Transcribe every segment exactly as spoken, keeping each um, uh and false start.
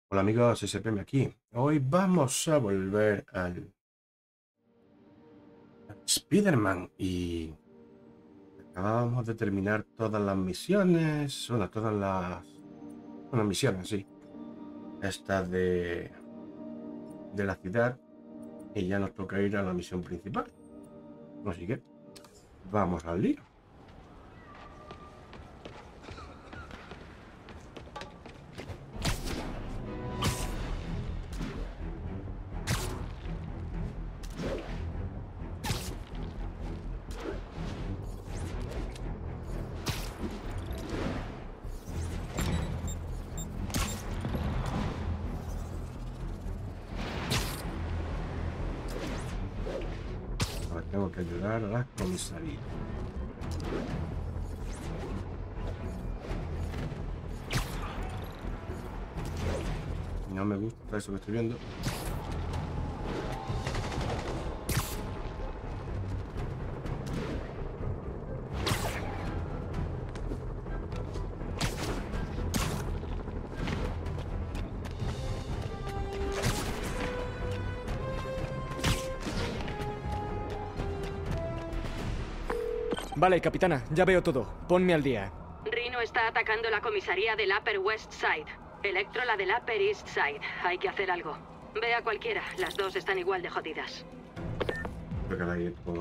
Hola amigos, S P M aquí. Hoy vamos a volver al Spider-Man y acabamos de terminar todas las misiones, bueno, todas las bueno, misiones, sí, estas de, de la ciudad y ya nos toca ir a la misión principal. Así que vamos al lío. Ahora tengo que ayudar a la comisaría. No me gusta eso que estoy viendo. Vale, capitana, ya veo todo. Ponme al día. Rhino está atacando la comisaría del Upper West Side. Electro la del Upper East Side. Hay que hacer algo. Ve a cualquiera. Las dos están igual de jodidas. Creo que la ir por...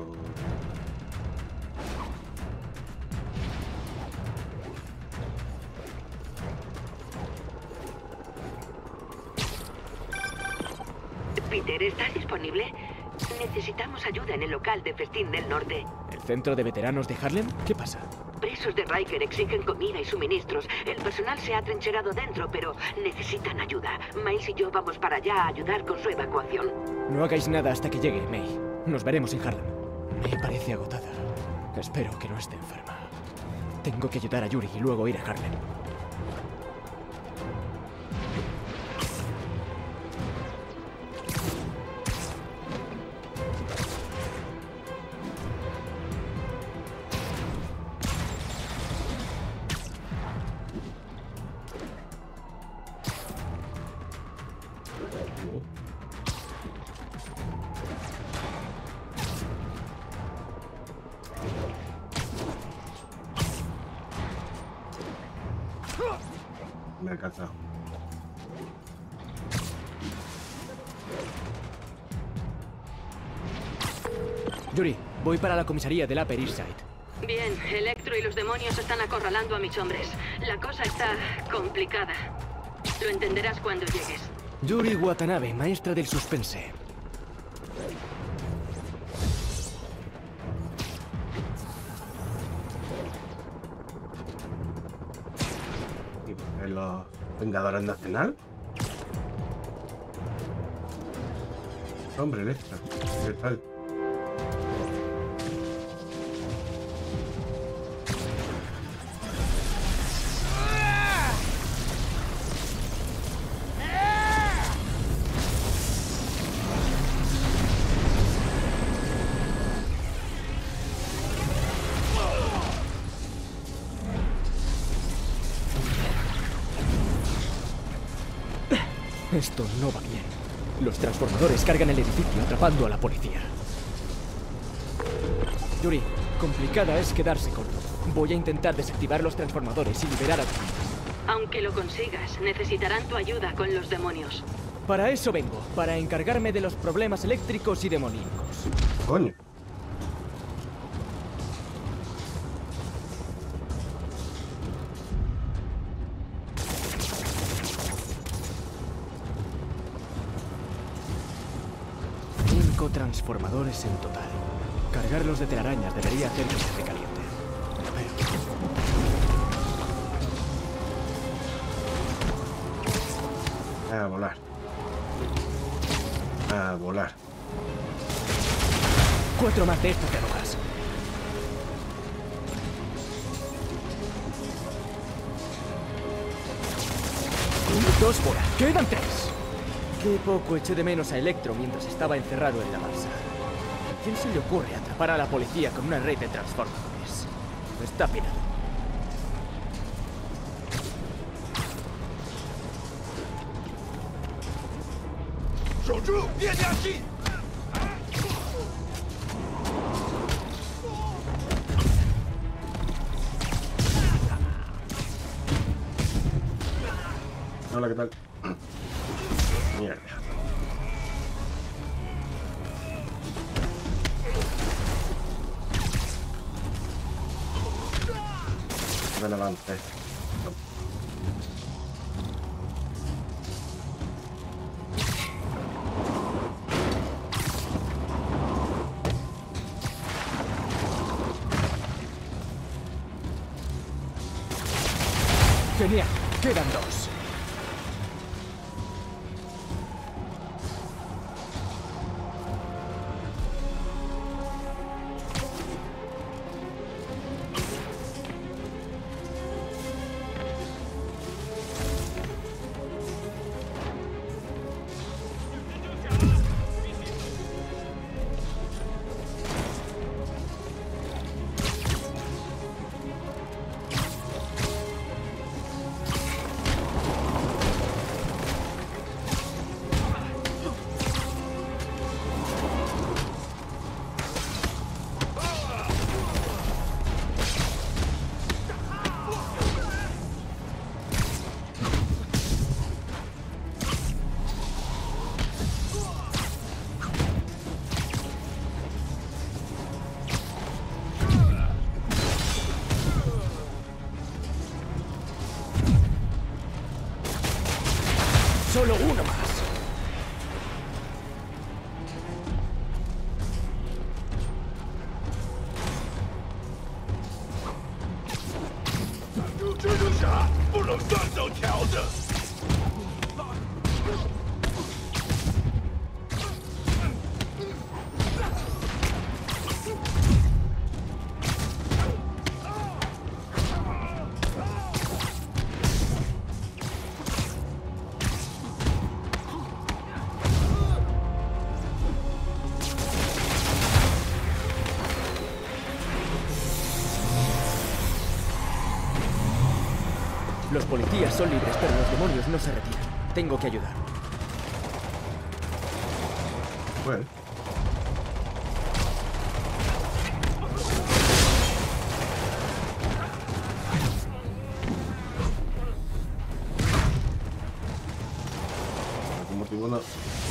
Peter, ¿estás disponible? Necesitamos ayuda en el local de Festín del Norte. ¿El centro de veteranos de Harlem? ¿Qué pasa? Presos de Riker exigen comida y suministros. El personal se ha trincherado dentro, pero necesitan ayuda. Miles y yo vamos para allá a ayudar con su evacuación. No hagáis nada hasta que llegue, May. Nos veremos en Harlem. Me parece agotada. Espero que no esté enferma. Tengo que ayudar a Yuri y luego ir a Harlem. Me ha alcanzado. Yuri, voy para la comisaría del Upper East Side. Bien, Electro y los demonios están acorralando a mis hombres. La cosa está complicada. Lo entenderás cuando llegues. Yuri Watanabe, maestra del suspense. ¿En los Vengadores Nacional? Hombre, Electra. ¿Qué tal? Esto no va bien. Los transformadores cargan el edificio atrapando a la policía. Yuri, complicada es quedarse corto. Voy a intentar desactivar los transformadores y liberar a Yuri. Aunque lo consigas, necesitarán tu ayuda con los demonios. Para eso vengo, para encargarme de los problemas eléctricos y demoníacos. Coño. Cinco transformadores en total. Cargarlos de telarañas debería hacer que se recalienten. Pero... A volar. A volar. Cuatro más de estas drogas. Dos fuera. Quedan tres. Qué poco eché de menos a Electro mientras estaba encerrado en la balsa. ¿A quién se le ocurre atrapar a la policía con una red de transformadores? Está pirado. 守住，别下气。 Hola, ¿qué tal? Mierda. Ven avance. No. Genial, quedan dos. Solo uno más. 这是啥？不能断手条子。 Los policías son libres, pero los demonios no se retiran. Tengo que ayudar. Bueno. Por algún motivo no.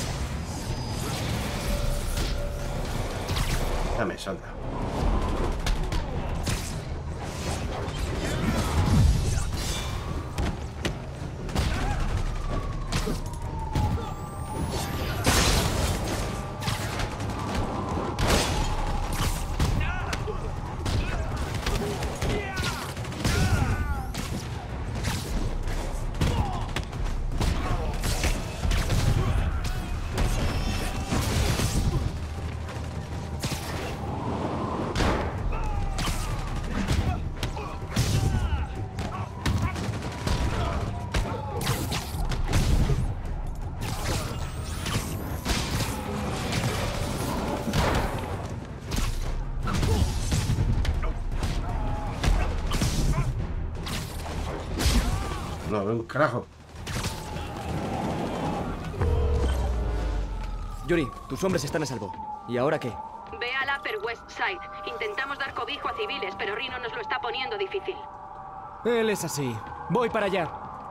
Dame, salta. No veo un carajo. Yuri, tus hombres están a salvo. ¿Y ahora qué? Ve al Upper West Side. Intentamos dar cobijo a civiles, pero Rhino nos lo está poniendo difícil. Él es así. Voy para allá.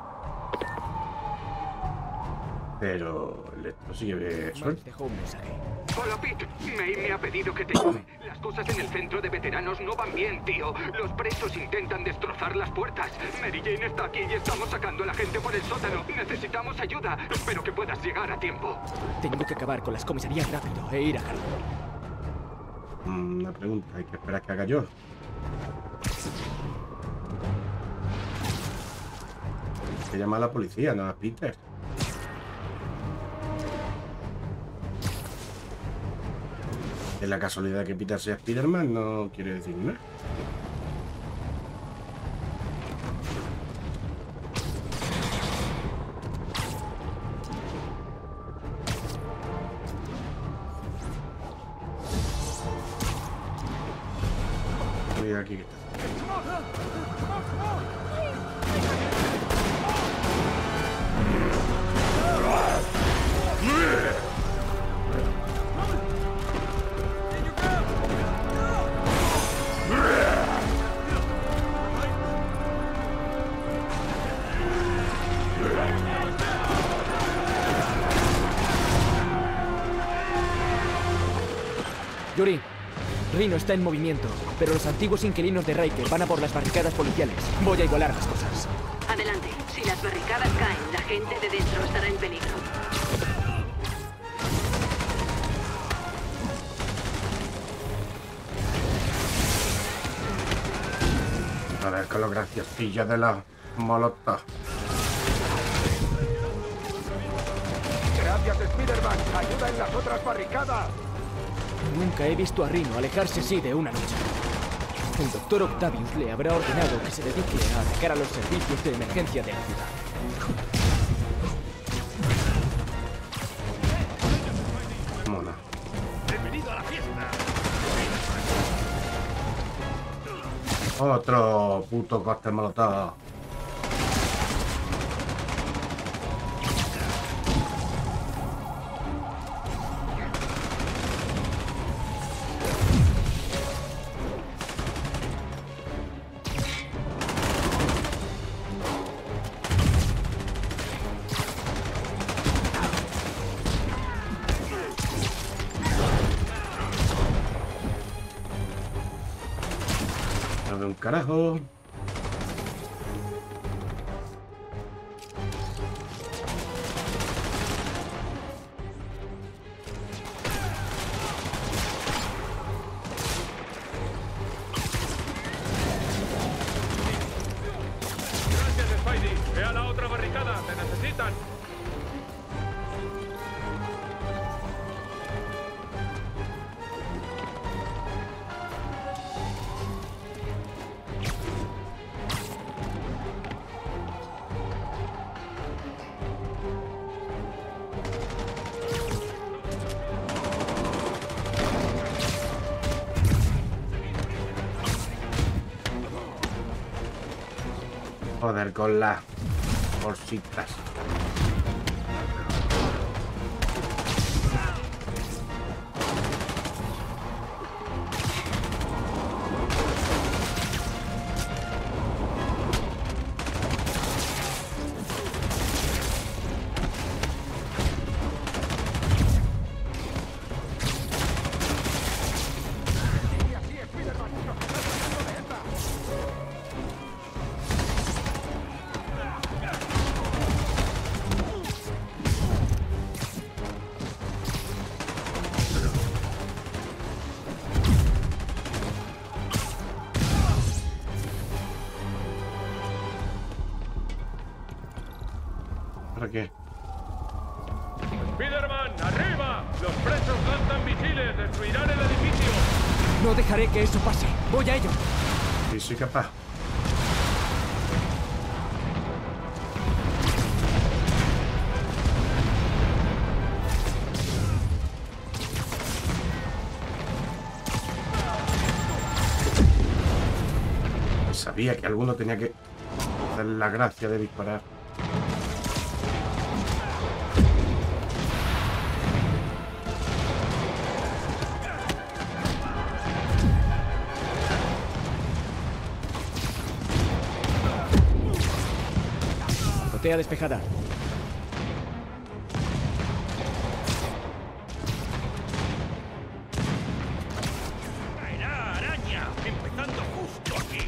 Pero esto sigue suelto. Dejó un mensaje. Hola, Pete. May me ha pedido que te llame. Las cosas en el centro de veteranos no van bien, tío. Los presos intentan destrozar las puertas. Mary Jane está aquí y estamos sacando a la gente por el sótano. Necesitamos ayuda. Espero que puedas llegar a tiempo. Tengo que acabar con las comisarías rápido e ir a Harlem. Mm, Una pregunta, hay que esperar que haga yo. Hay que llamar a la policía, no a Peter. Es la casualidad que Peter sea Spider-Man, no quiere decir nada. Mira aquí que está. Yuri, Rhino está en movimiento, pero los antiguos inquilinos de Riker van a por las barricadas policiales. Voy a igualar las cosas. Adelante. Si las barricadas caen, la gente de dentro estará en peligro. A ver, con los graciosillos de la molotov. Gracias, Spider-Man. Ayuda en las otras barricadas. Nunca he visto a Rhino alejarse así de una lucha. El doctor Octavius le habrá ordenado que se dedique a atacar a los servicios de emergencia de la ciudad. Mona. Bienvenido a la fiesta. Otro puto cóctel molotov. De un carajo. Gracias, Spidey. Ve a la otra barricada. Te necesitan. Joder, con las bolsitas. ¿Para qué? Spider-Man, arriba. Los presos lanzan misiles. Destruirán el edificio. No dejaré que eso pase. Voy a ello. Sí, soy capaz. Sabía que alguno tenía que hacer la gracia de disparar. Azotea despejada. Caerá araña. Empezando justo aquí.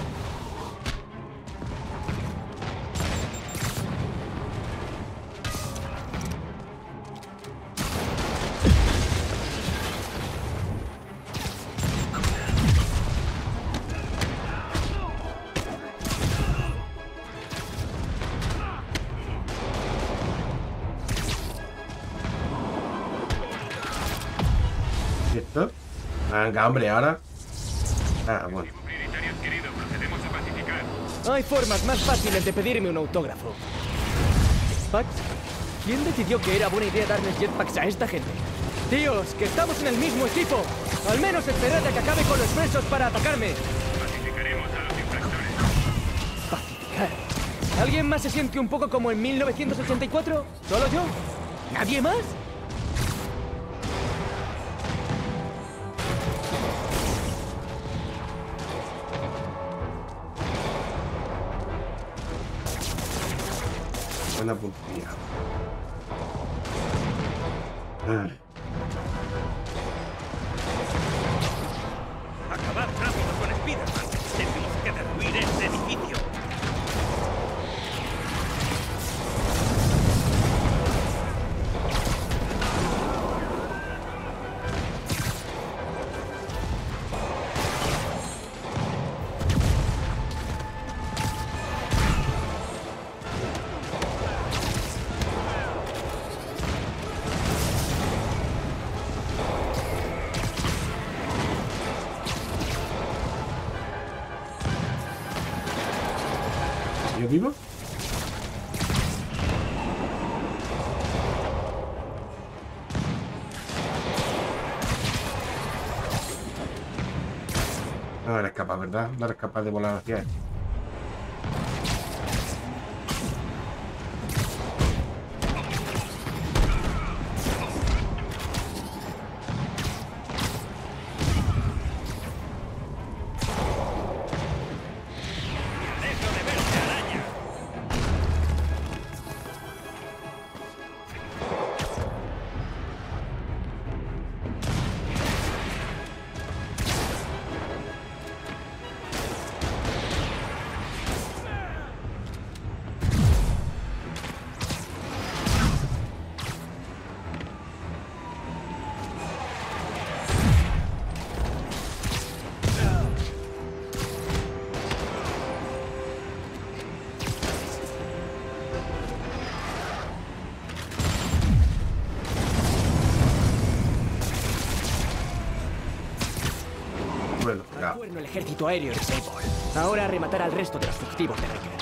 ¿Y esto? Venga, hombre, ahora. Ah, bueno. Prioritarios queridos, procedemos a pacificar. Hay formas más fáciles de pedirme un autógrafo. ¿Jetpacks? ¿Quién decidió que era buena idea darles jetpacks a esta gente? Tíos, que estamos en el mismo equipo. Al menos esperad a que acabe con los presos para atacarme. Pacificaremos a los infractores. Pacificar. ¿Alguien más se siente un poco como en mil novecientos ochenta y cuatro? ¿Solo yo? ¿Nadie más? Buena puntilla. Ay. ¿Sigue vivo? No eres capaz, ¿verdad? No eres capaz de volar hacia él. Cuerno el ejército aéreo de Sable. Ahora a rematar al resto de los fugitivos de Recker.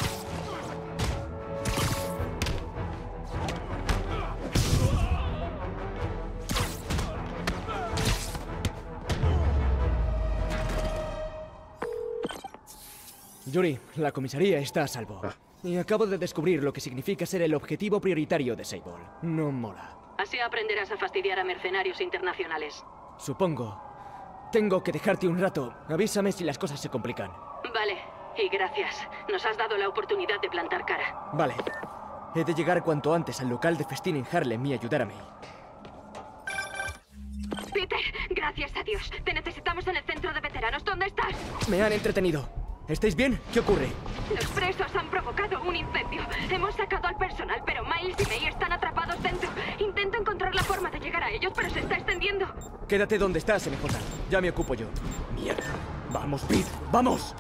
Yuri, la comisaría está a salvo. Ah. Y acabo de descubrir lo que significa ser el objetivo prioritario de Sable. No mola. Así aprenderás a fastidiar a mercenarios internacionales. Supongo. Tengo que dejarte un rato. Avísame si las cosas se complican. Vale, y gracias. Nos has dado la oportunidad de plantar cara. Vale. He de llegar cuanto antes al local de festín en Harlem y ayudar a May. Peter, gracias a Dios. Te necesitamos en el centro de veteranos. ¿Dónde estás? Me han entretenido. ¿Estáis bien? ¿Qué ocurre? Los presos han provocado un incendio. Hemos sacado al personal, pero Miles y May están atrapados dentro. Intento encontrar la forma de llegar a ellos, pero se está extendiendo. Quédate donde estás, M J. Ya me ocupo yo. Mierda. Vamos, Pete. ¡Vamos!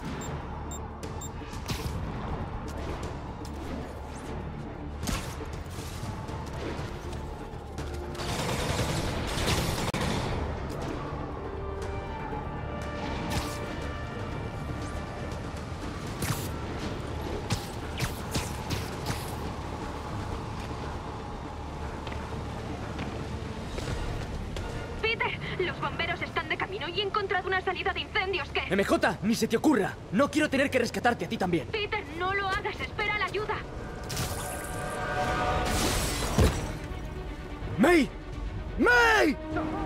Los bomberos están de camino y he encontrado una salida de incendios que... M J, ni se te ocurra. No quiero tener que rescatarte a ti también. Peter, no lo hagas. Espera la ayuda. ¡May! ¡May!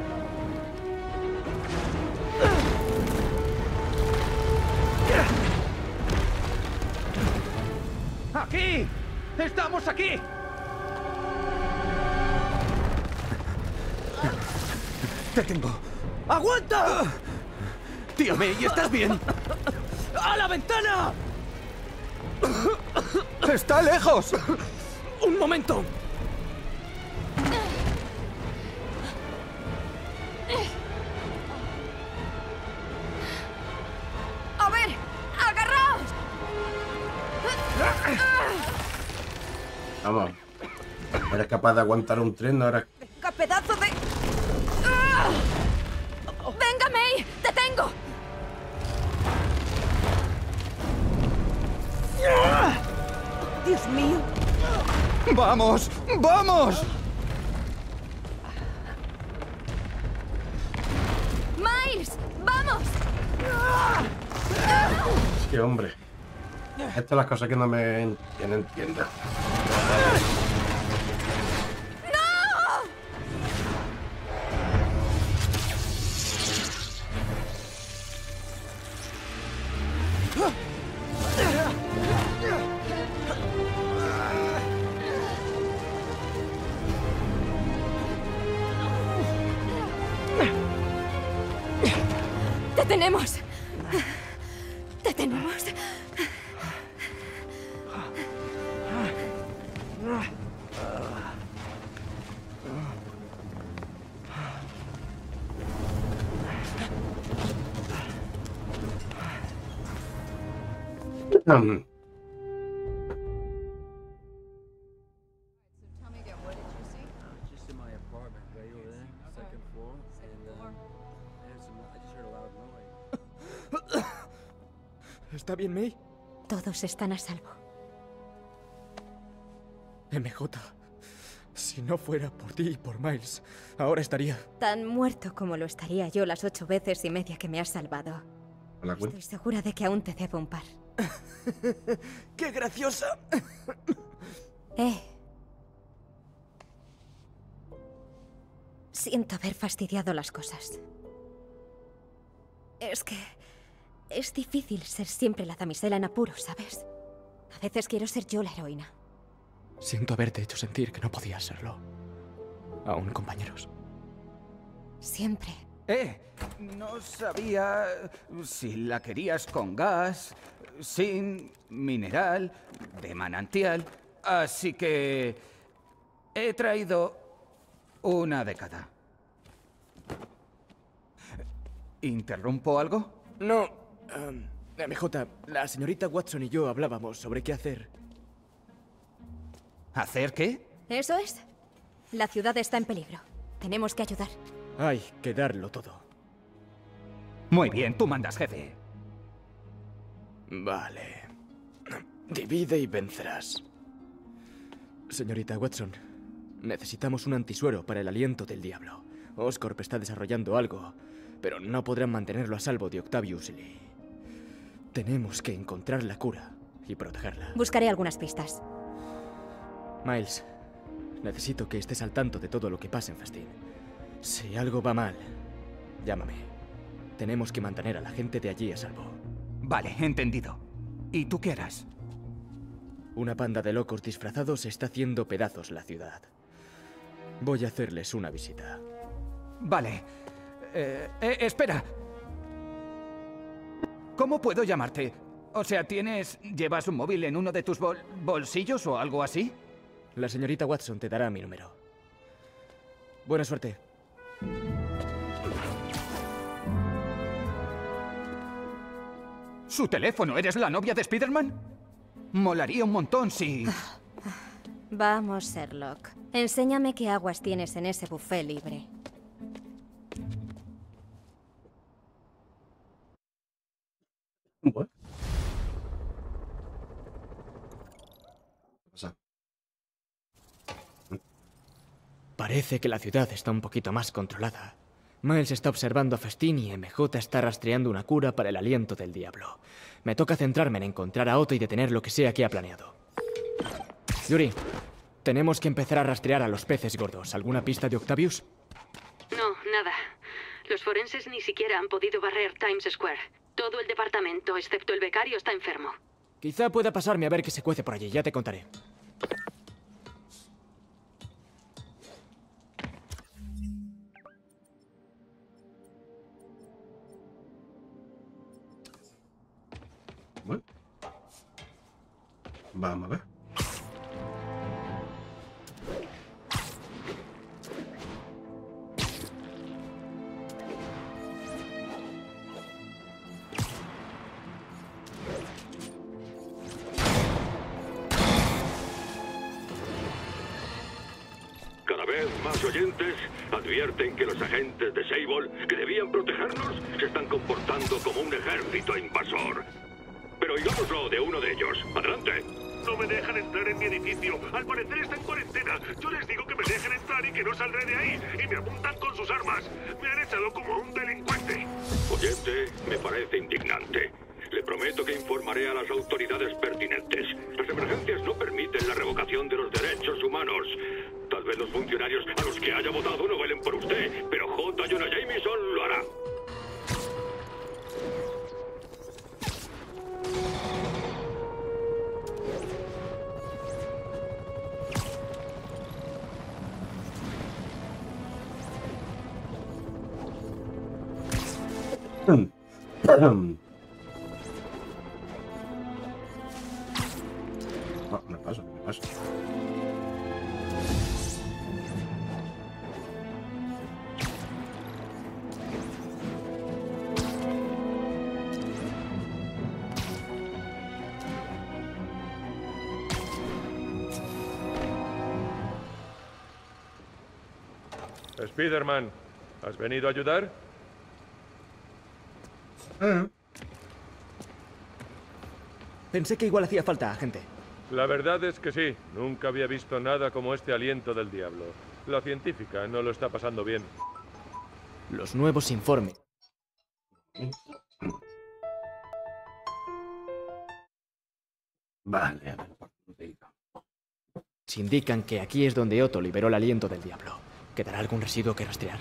¡Aquí! ¡Estamos aquí! Te tengo. ¡Aguanta! Tío May, ¿estás bien? ¡A la ventana! ¡Está lejos! ¡Un momento! ¡A ver! ¡Agarraos! Vamos. ¿Eres capaz de aguantar un tren ahora? ¡Qué pedazo de... ¡Venga, May! ¡Te tengo! ¡Dios mío! ¡Vamos! ¡Vamos! ¡Miles! ¡Vamos! Sí, hombre. Estas son las cosas que no me que no entiendo. ¡Te tenemos! ¡Te tenemos! Um, Just in my apartment, right over there, second floor, and um, there's some, I just heard a loud noise. ¿Está bien, May? Todos están a salvo. M J, si no fuera por ti y por Miles, ahora estaría... Tan muerto como lo estaría yo las ocho veces y media que me has salvado. Hola, Gwen. Estoy segura de que aún te debo un par. ¡Qué graciosa! Eh. Siento haber fastidiado las cosas. Es que... es difícil ser siempre la damisela en apuros, ¿sabes? A veces quiero ser yo la heroína. Siento haberte hecho sentir que no podías serlo. Aún, compañeros. Siempre. Eh, no sabía si la querías con gas, sin, mineral, de manantial. Así que he traído una de cada. ¿Interrumpo algo? No. Um, M J, la señorita Watson y yo hablábamos sobre qué hacer. ¿Hacer qué? Eso es. La ciudad está en peligro. Tenemos que ayudar. Hay que darlo todo. Muy bien, tú mandas, jefe. Vale. Divide y vencerás. Señorita Watson, necesitamos un antisuero para el aliento del diablo. Oscorp está desarrollando algo, pero no podrán mantenerlo a salvo de Octavius Lee. Tenemos que encontrar la cura y protegerla. Buscaré algunas pistas. Miles, necesito que estés al tanto de todo lo que pasa en Festín. Si algo va mal, llámame. Tenemos que mantener a la gente de allí a salvo. Vale, entendido. ¿Y tú qué harás? Una panda de locos disfrazados está haciendo pedazos la ciudad. Voy a hacerles una visita. Vale. Eh, eh, espera. ¿Cómo puedo llamarte? O sea, ¿tienes... llevas un móvil en uno de tus bol bolsillos o algo así? La señorita Watson te dará mi número. Buena suerte. ¿Su teléfono? ¿Eres la novia de Spider-Man? Molaría un montón si... Vamos, Sherlock. Enséñame qué aguas tienes en ese buffet libre. Bueno. ¿Qué pasa? Parece que la ciudad está un poquito más controlada. Miles está observando a Festín y M J está rastreando una cura para el aliento del diablo. Me toca centrarme en encontrar a Otto y detener lo que sea que ha planeado. Yuri, tenemos que empezar a rastrear a los peces gordos. ¿Alguna pista de Octavius? No, nada. Los forenses ni siquiera han podido barrer Times Square. Todo el departamento, excepto el becario, está enfermo. Quizá pueda pasarme a ver qué se cuece por allí. Ya te contaré. Bueno. Vamos a ver. Cada vez más oyentes advierten que los agentes de Sable, que debían protegernos, se están comportando como un ejército invasor. Pero oigámoslo de uno de ellos. ¡Adelante! No me dejan entrar en mi edificio. Al parecer está en cuarentena. Yo les digo que me dejen entrar y que no saldré de ahí. Y me apuntan con sus armas. Me han echado como a un delincuente. Oyente, me parece indignante. Le prometo que informaré a las autoridades pertinentes. Las emergencias no permiten la revocación de los derechos humanos. Tal vez los funcionarios a los que haya votado no velen por usted, pero J. Jonah Jameson lo hará. No, me paso, me paso. Spider-Man, ¿has venido a ayudar? Eh. Pensé que igual hacía falta, agente. La verdad es que sí. Nunca había visto nada como este aliento del diablo. La científica no lo está pasando bien. Los nuevos informes. Vale, a ver por dónde he ido. Indican que aquí es donde Otto liberó el aliento del diablo. ¿Quedará algún residuo que rastrear?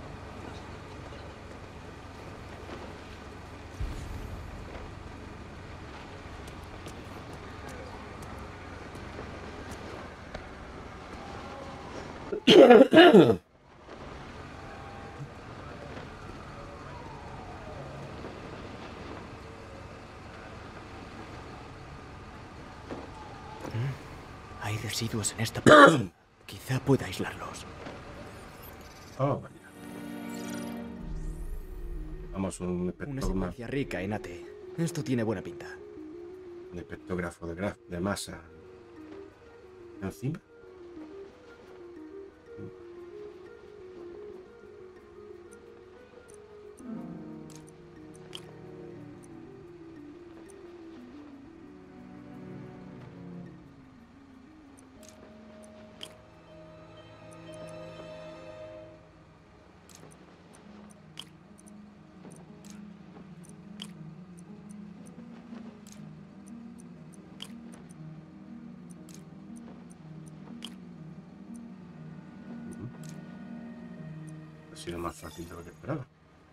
Hay residuos en esta parte. Quizá pueda aislarlos. Oh, vaya. Vamos, un Una espectrógrafo, secuencia rica en A T. Esto tiene buena pinta. un espectrógrafo de, graf, de masa. Encima. Ha sido más fácil de lo que esperaba.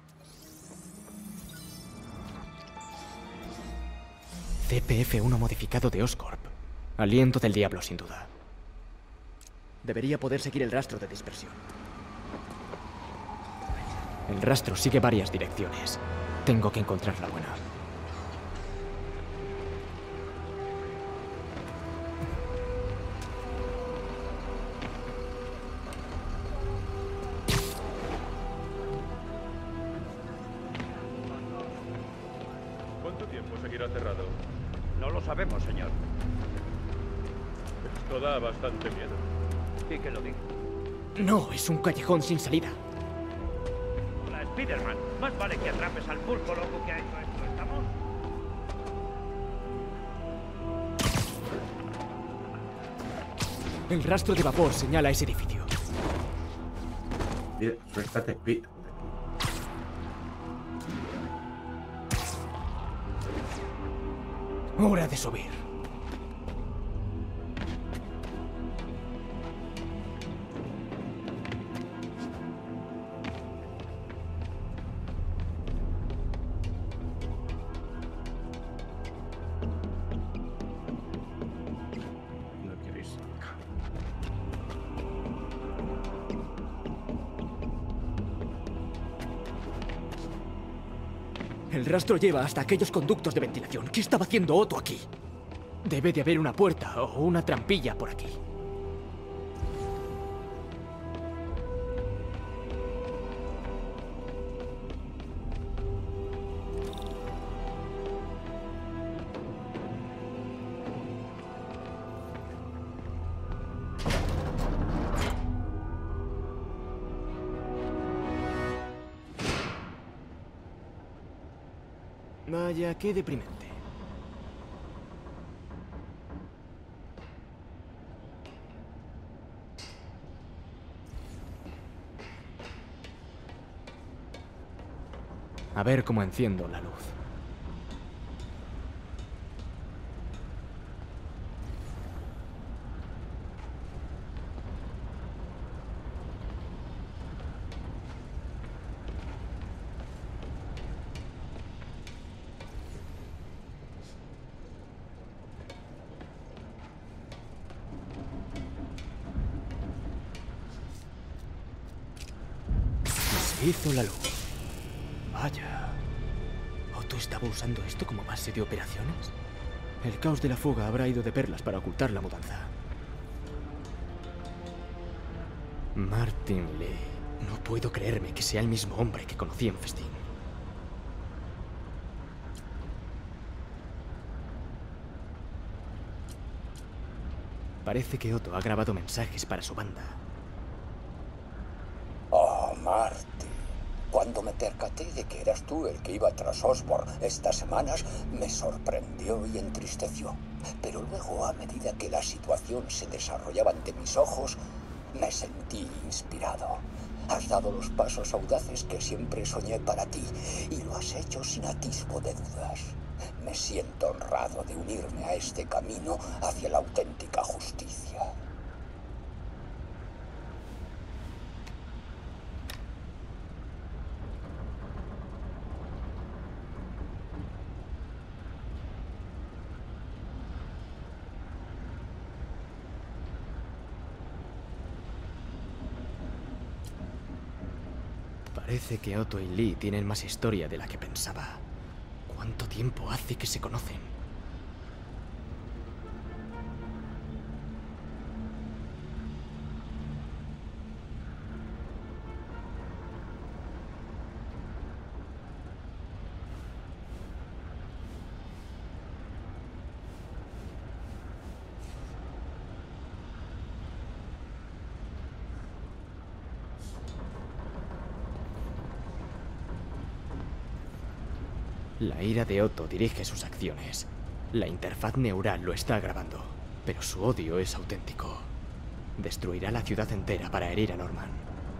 C P F uno modificado de Oscorp. Aliento del diablo, sin duda. Debería poder seguir el rastro de dispersión. El rastro sigue varias direcciones. Tengo que encontrar la buena. ¿Cuánto tiempo seguirá cerrado? No lo sabemos, señor. Esto da bastante miedo. ¿Y que lo diga? No, es un callejón sin salida. Hola, Spiderman. Más vale que atrapes al pulpo loco que ha hecho esto, ¿estamos? El rastro de vapor señala ese edificio. Mira, suéltate, Speed. Hora de subir. No quiero irse acá. El rastro lleva hasta aquellos conductos de ventilación. ¿Qué estaba haciendo Otto aquí? Debe de haber una puerta o una trampilla por aquí. Vaya, qué deprimente. A ver cómo enciendo la luz. Se hizo la luz. Vaya. ¿Otto estaba usando esto como base de operaciones? El caos de la fuga habrá ido de perlas para ocultar la mudanza. Martin Lee. No puedo creerme que sea el mismo hombre que conocí en Festín. Parece que Otto ha grabado mensajes para su banda. Oh, Marty. Cuando me percaté de que eras tú el que iba tras Osborn estas semanas, me sorprendió y entristeció. Pero luego, a medida que la situación se desarrollaba ante mis ojos, me sentí inspirado. Has dado los pasos audaces que siempre soñé para ti, y lo has hecho sin atisbo de dudas. Me siento honrado de unirme a este camino hacia la auténtica justicia. Parece que Otto y Lee tienen más historia de la que pensaba. ¿Cuánto tiempo hace que se conocen? La ira de Otto dirige sus acciones. La interfaz neural lo está grabando, pero su odio es auténtico. Destruirá la ciudad entera para herir a Norman.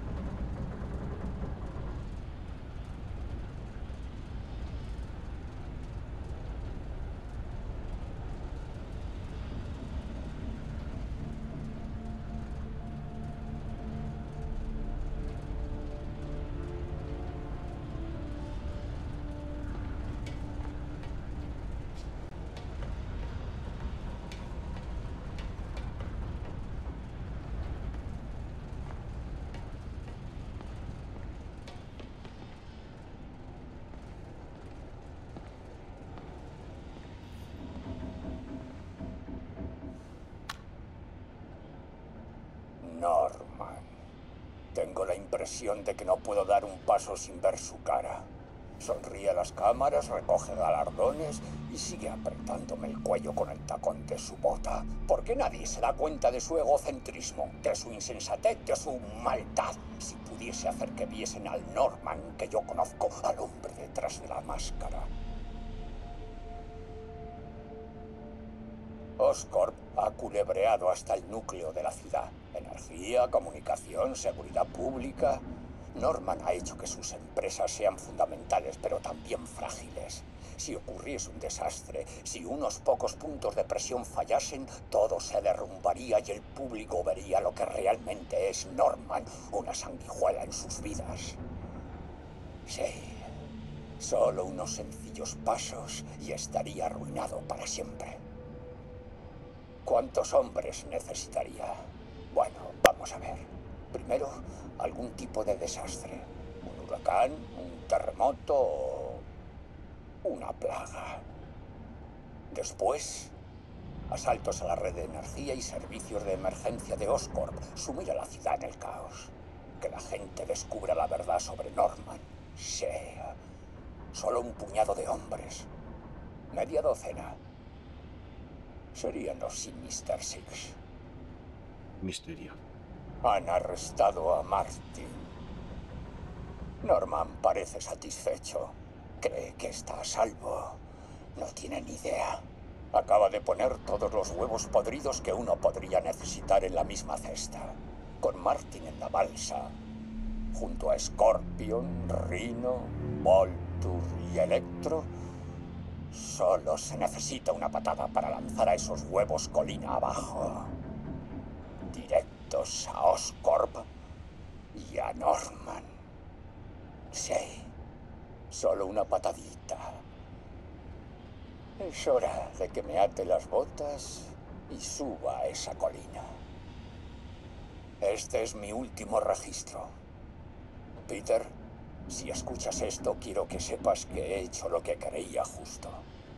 Norman. Tengo la impresión de que no puedo dar un paso sin ver su cara. Sonríe a las cámaras, recoge galardones y sigue apretándome el cuello con el tacón de su bota. ¿Por qué nadie se da cuenta de su egocentrismo, de su insensatez, de su maldad? Si pudiese hacer que viesen al Norman que yo conozco, al hombre detrás de la máscara. Oscorp ha culebreado hasta el núcleo de la ciudad. Energía, comunicación, seguridad pública. Norman ha hecho que sus empresas sean fundamentales, pero también frágiles. Si ocurriese un desastre, si unos pocos puntos de presión fallasen, todo se derrumbaría y el público vería lo que realmente es Norman, una sanguijuela en sus vidas. Sí, solo unos sencillos pasos y estaría arruinado para siempre. ¿Cuántos hombres necesitaría? Bueno, vamos a ver. Primero, algún tipo de desastre. Un huracán, un terremoto o una plaga. Después, asaltos a la red de energía y servicios de emergencia de Oscorp. Sumir a la ciudad en el caos. Que la gente descubra la verdad sobre Norman. Sea solo un puñado de hombres. Media docena. Serían los Sinister Six. Misterio. Han arrestado a Martin. Norman parece satisfecho. Cree que está a salvo. No tiene ni idea. Acaba de poner todos los huevos podridos que uno podría necesitar en la misma cesta. Con Martin en la balsa, junto a Scorpion, Rhino, Vulture y Electro, solo se necesita una patada para lanzar a esos huevos colina abajo. Directos a Oscorp y a Norman. Sí, solo una patadita. Es hora de que me ate las botas y suba a esa colina. Este es mi último registro. Peter, si escuchas esto, quiero que sepas que he hecho lo que creía justo.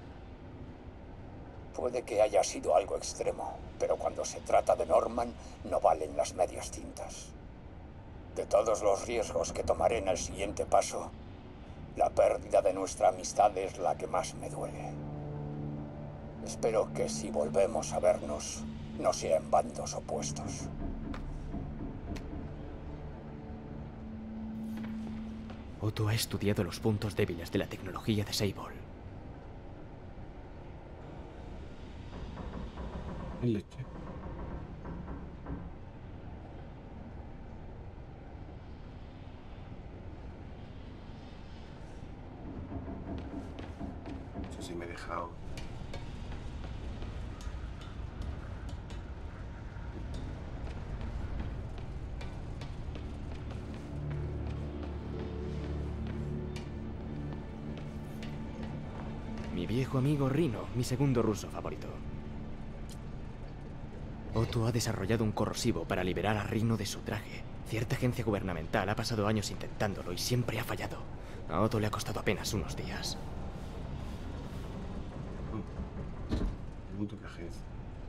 Puede que haya sido algo extremo, pero cuando se trata de Norman, no valen las medias tintas. De todos los riesgos que tomaré en el siguiente paso, la pérdida de nuestra amistad es la que más me duele. Espero que si volvemos a vernos, no sea en bandos opuestos. Otto ha estudiado los puntos débiles de la tecnología de Sable. qué leche. No sé si me he dejado. Mi viejo amigo Rhino, mi segundo ruso favorito. Otto ha desarrollado un corrosivo para liberar a Rhino de su traje. Cierta agencia gubernamental ha pasado años intentándolo y siempre ha fallado. A Otto le ha costado apenas unos días. Pregunto qué agencia.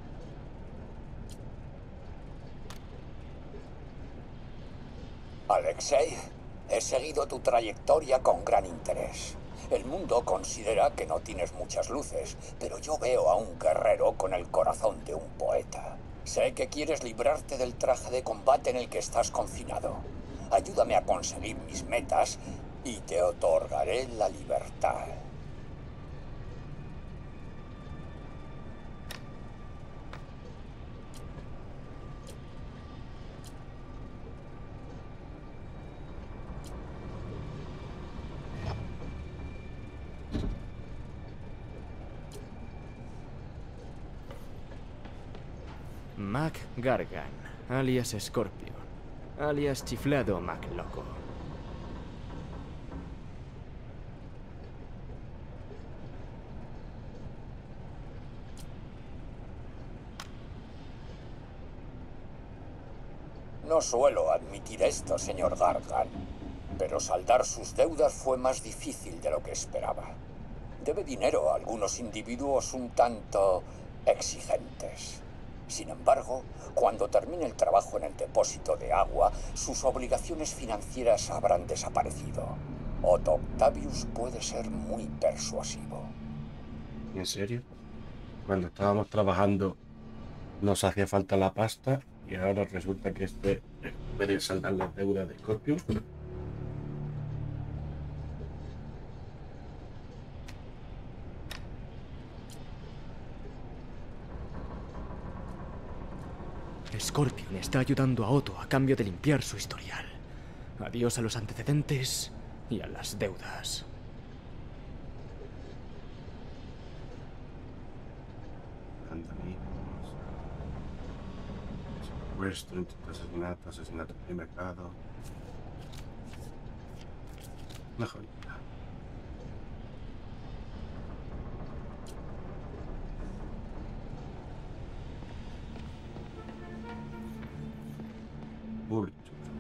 Alexei, he seguido tu trayectoria con gran interés. El mundo considera que no tienes muchas luces, pero yo veo a un guerrero con el corazón de un poeta. Sé que quieres librarte del traje de combate en el que estás confinado. Ayúdame a conseguir mis metas y te otorgaré la libertad. Mac Gargan, alias Scorpion, alias Chiflado Mac Loco. No suelo admitir esto, señor Gargan, pero saldar sus deudas fue más difícil de lo que esperaba. Debe dinero a algunos individuos un tanto exigentes. Sin embargo, cuando termine el trabajo en el depósito de agua, sus obligaciones financieras habrán desaparecido. Otto Octavius puede ser muy persuasivo. ¿En serio? Cuando estábamos trabajando nos hacía falta la pasta y ahora resulta que este puede saldar las deudas de Scorpion. Scorpion está ayudando a Otto a cambio de limpiar su historial. Adiós a los antecedentes y a las deudas. Vandalismos, secuestro, intento de asesinato, asesinato de mercado. Una joyita. Vulture.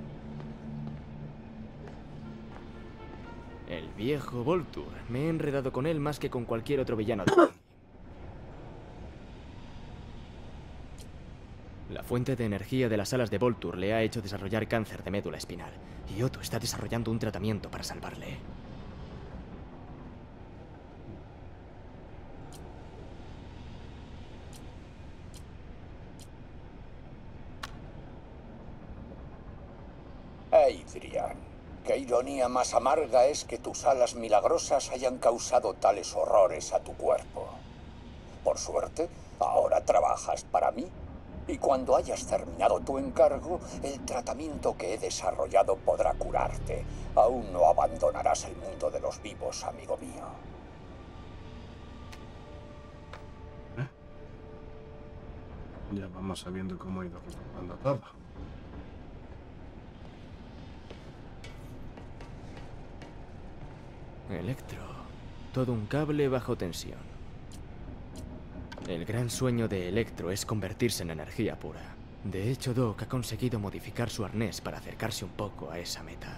El viejo Vulture. Me he enredado con él más que con cualquier otro villano de... La fuente de energía de las alas de Vulture le ha hecho desarrollar cáncer de médula espinal. Y Otto está desarrollando un tratamiento para salvarle. Adrian, qué ironía más amarga es que tus alas milagrosas hayan causado tales horrores a tu cuerpo. Por suerte, ahora trabajas para mí. Y cuando hayas terminado tu encargo, el tratamiento que he desarrollado podrá curarte. Aún no abandonarás el mundo de los vivos, amigo mío. ¿Eh? Ya vamos sabiendo cómo ha ido retomando todo. Electro. Todo un cable bajo tensión. El gran sueño de Electro es convertirse en energía pura. De hecho, Doc ha conseguido modificar su arnés para acercarse un poco a esa meta.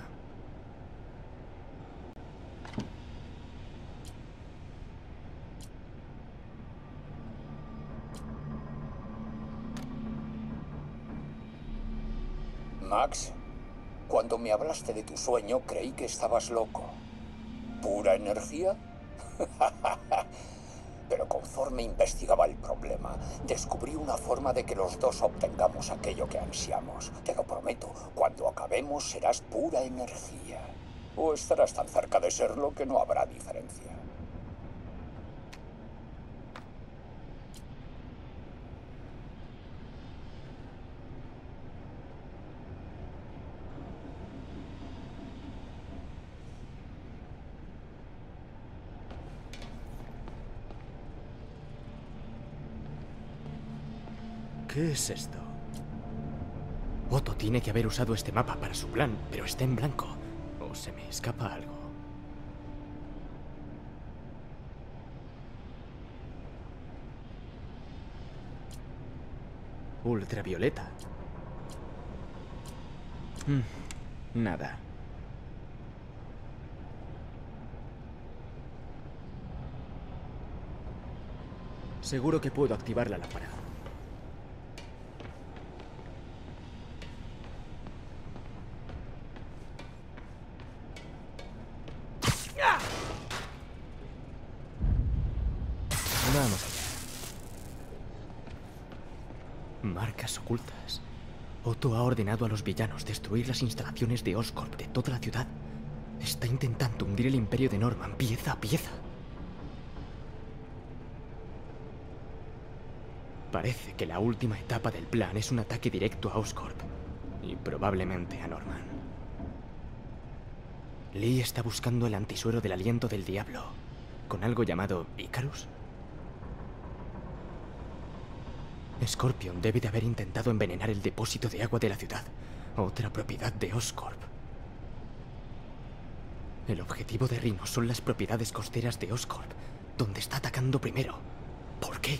Max, cuando me hablaste de tu sueño creí que estabas loco. ¿Pura energía? Pero conforme investigaba el problema, descubrí una forma de que los dos obtengamos aquello que ansiamos. Te lo prometo, cuando acabemos serás pura energía. O estarás tan cerca de serlo que no habrá diferencia. ¿Qué es esto? Otto tiene que haber usado este mapa para su plan, pero está en blanco. ¿O se me escapa algo? Ultravioleta. Mm, nada. Seguro que puedo activar la lámpara. Vamos allá. Marcas ocultas. Otto ha ordenado a los villanos destruir las instalaciones de Oscorp de toda la ciudad. Está intentando hundir el imperio de Norman pieza a pieza. Parece que la última etapa del plan es un ataque directo a Oscorp. Y probablemente a Norman. Lee está buscando el antisuero del aliento del diablo. ¿Con algo llamado Icarus? Scorpion debe de haber intentado envenenar el depósito de agua de la ciudad, otra propiedad de Oscorp. El objetivo de Rhino son las propiedades costeras de Oscorp, donde está atacando primero. ¿Por qué?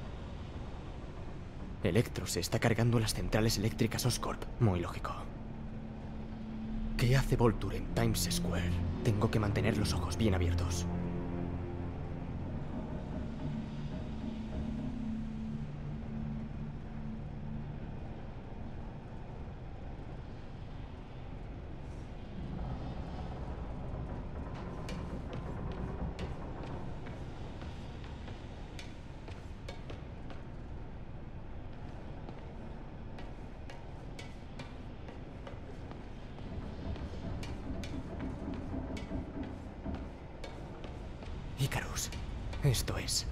Electro se está cargando las centrales eléctricas Oscorp, muy lógico. ¿Qué hace Volture en Times Square? Tengo que mantener los ojos bien abiertos. Icarus, esto es.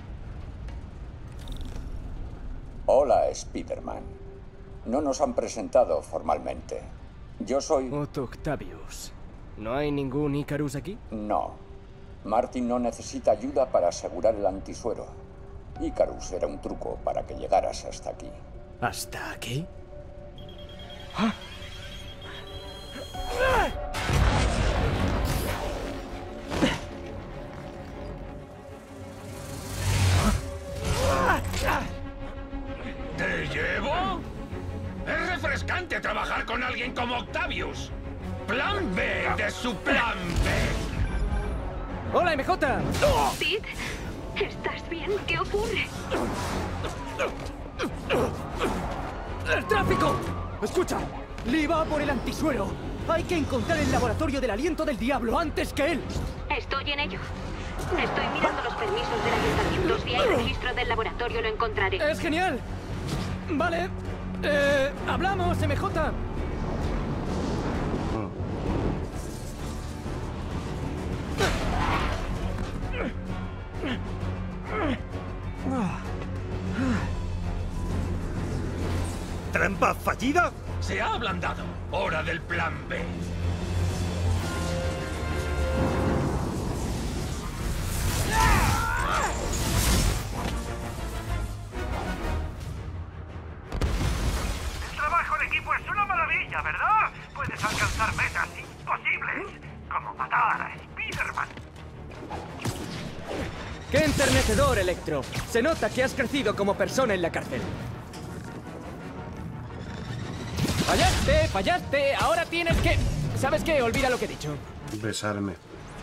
Hola, Spider-Man. No nos han presentado formalmente. Yo soy... Otto Octavius. ¿No hay ningún Icarus aquí? No. Martin no necesita ayuda para asegurar el antisuero. Icarus era un truco para que llegaras hasta aquí. ¿Hasta aquí? ¡Ah! ¿Te llevo? Es refrescante trabajar con alguien como Octavius. Plan B de su plan B. ¡Hola, M J! Pete, ¿estás bien? ¿Qué ocurre? ¡El tráfico! Escucha, Lee va por el antisuero. Hay que encontrar el laboratorio del aliento del diablo antes que él. Estoy en ello. Estoy mirando los permisos del ayuntamiento. Si hay registro del laboratorio, lo encontraré. ¡Es genial! Vale. Eh, hablamos, M J. ¿Trampa fallida? Se ha ablandado. Hora del plan B. El trabajo en equipo es una maravilla, ¿verdad? Puedes alcanzar metas imposibles, como matar a Spider-Man. ¡Qué enternecedor, Electro! Se nota que has crecido como persona en la cárcel. ¡Fallaste! ¡Fallaste! Ahora tienes que... ¿Sabes qué? Olvida lo que he dicho. Besarme.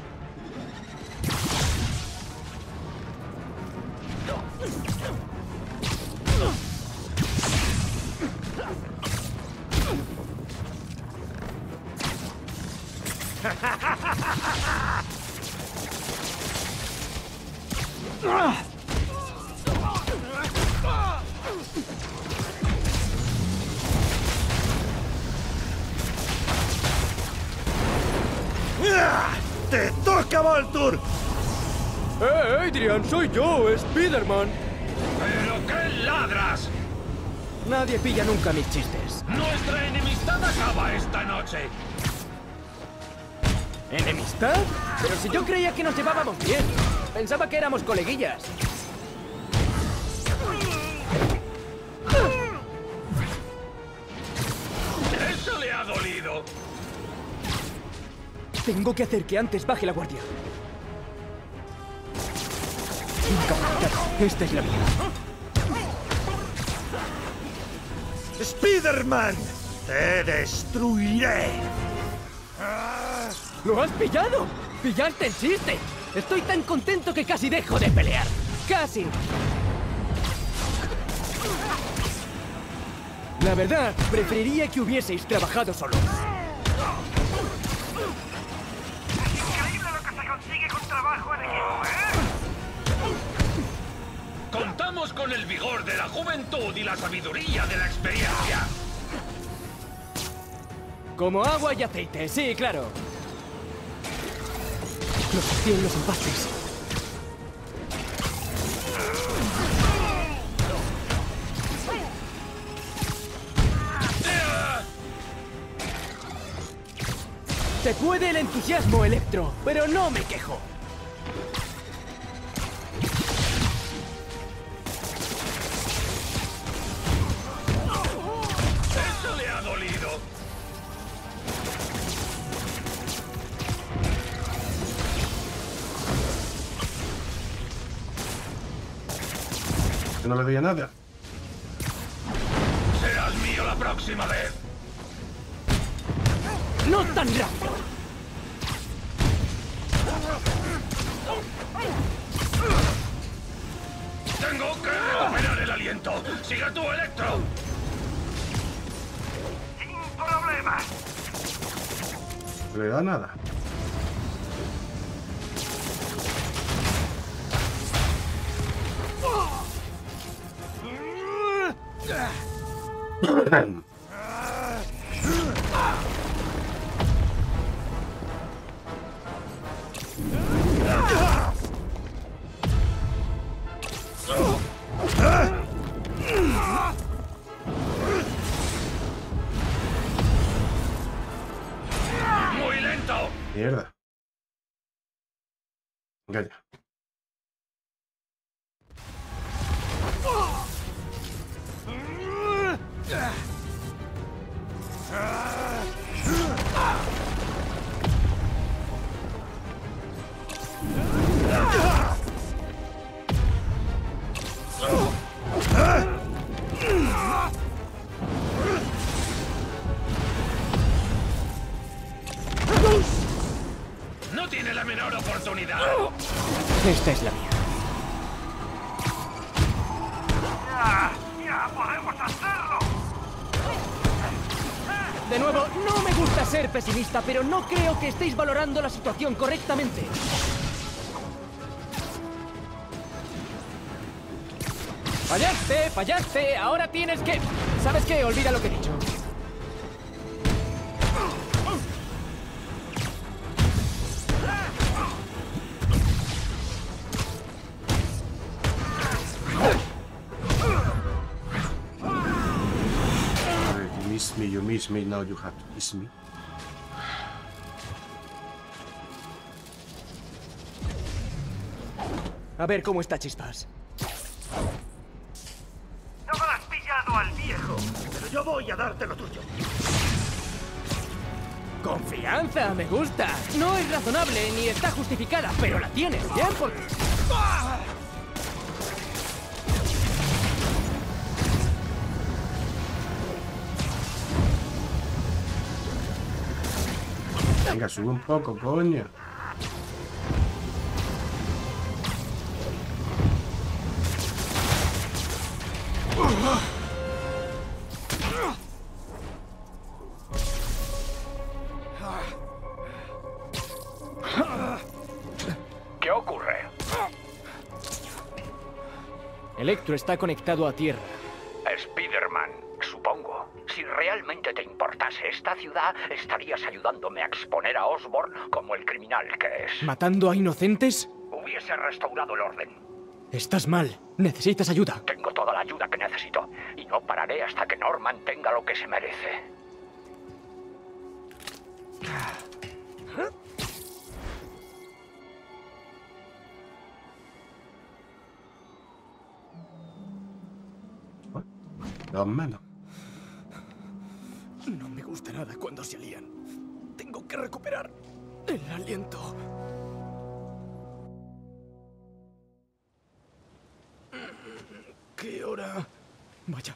¡Te toca, Volture! ¡Eh, Adrian! ¡Soy yo, Spider-Man! ¿Pero qué ladras? Nadie pilla nunca mis chistes. Nuestra enemistad acaba esta noche. ¿Enemistad? Pero si yo creía que nos llevábamos bien. Pensaba que éramos coleguillas. Tengo que hacer que antes baje la guardia. Incapacitado. Esta es la mía. ¡Spider-Man! ¡Te destruiré! ¡Lo has pillado! ¡Pillaste el chiste! Estoy tan contento que casi dejo de pelear. ¡Casi! La verdad, preferiría que hubieseis trabajado solos. Es increíble lo que se consigue con trabajo en equipo, ¿eh? Contamos con el vigor de la juventud y la sabiduría de la experiencia. Como agua y aceite, sí, claro. Los hacían los empastes. Se puede el entusiasmo, Electro, pero no me quejo. Eso le ha dolido. Que no le doy nada. Serás mío la próxima vez. ¡No tan rápido! Tengo que recuperar el aliento. ¡Siga tú, Electro! ¡Sin problemas! No le da nada. ¡Muy lento! Mierda. Venga ya. No tiene la menor oportunidad. Esta es la mía. ¡Ya! ¡Ya podemos hacerlo! De nuevo, no me gusta ser pesimista, pero no creo que estéis valorando la situación correctamente. Fallaste, fallaste, ahora tienes que... ¿Sabes qué? Olvida lo que he dicho. You miss me, you miss me, now you have to kiss me. A ver cómo está Chispas. No me has pillado al viejo, pero yo voy a darte lo tuyo. Confianza, me gusta. No es razonable ni está justificada, pero la tienes, ¿bien? Porque... Venga, sube un poco, coño. ¿Qué ocurre? Electro está conectado a tierra. Spider-Man, supongo. Si realmente te importase esta ciudad, estarías ayudándome a exponer a Osborn como el criminal que es. ¿Matando a inocentes? Hubiese restaurado el orden. Estás mal. Necesitas ayuda. Tengo toda la ayuda que necesito. Y no pararé hasta que Norman tenga lo que se merece. Dos menos. No me gusta nada cuando se alían. Tengo que recuperar El aliento. ¿Qué hora? Vaya.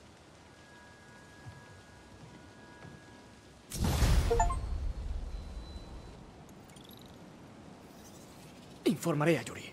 Informaré a Yuri.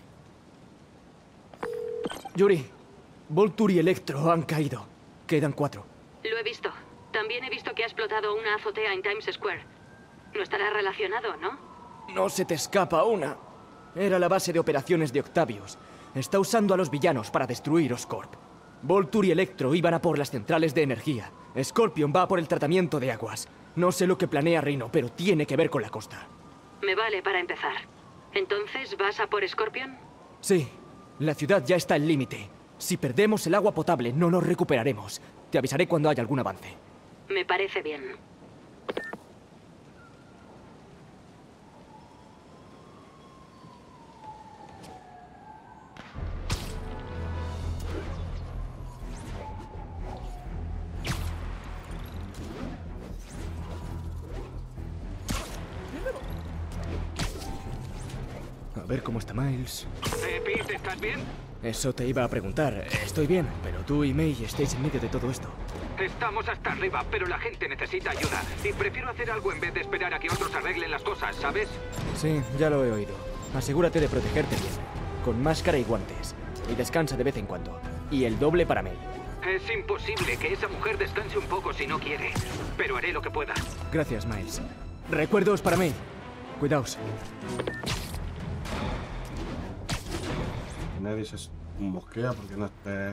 Yuri, Voltur y Electro han caído. Quedan cuatro. Lo he visto. También he visto que ha explotado una azotea en Times Square. No estará relacionado, ¿no? No se te escapa una. Era la base de operaciones de Octavius. Está usando a los villanos para destruir Oscorp. Voltur y Electro iban a por las centrales de energía. Scorpion va a por el tratamiento de aguas. No sé lo que planea Rhino, pero tiene que ver con la costa. Me vale para empezar. ¿Entonces vas a por Scorpion? Sí. La ciudad ya está al límite. Si perdemos el agua potable, no nos recuperaremos. Te avisaré cuando haya algún avance. Me parece bien. A ver cómo está Miles. Eh, Pete, ¿estás bien? Eso te iba a preguntar. Estoy bien, pero tú y May estáis en medio de todo esto. Estamos hasta arriba, pero la gente necesita ayuda. Y prefiero hacer algo en vez de esperar a que otros arreglen las cosas, ¿sabes? Sí, ya lo he oído. Asegúrate de protegerte bien. Con máscara y guantes. Y descansa de vez en cuando. Y el doble para May. Es imposible que esa mujer descanse un poco si no quiere. Pero haré lo que pueda. Gracias, Miles. Recuerdos para May. Cuidaos. Nadie se mosquea porque no esté...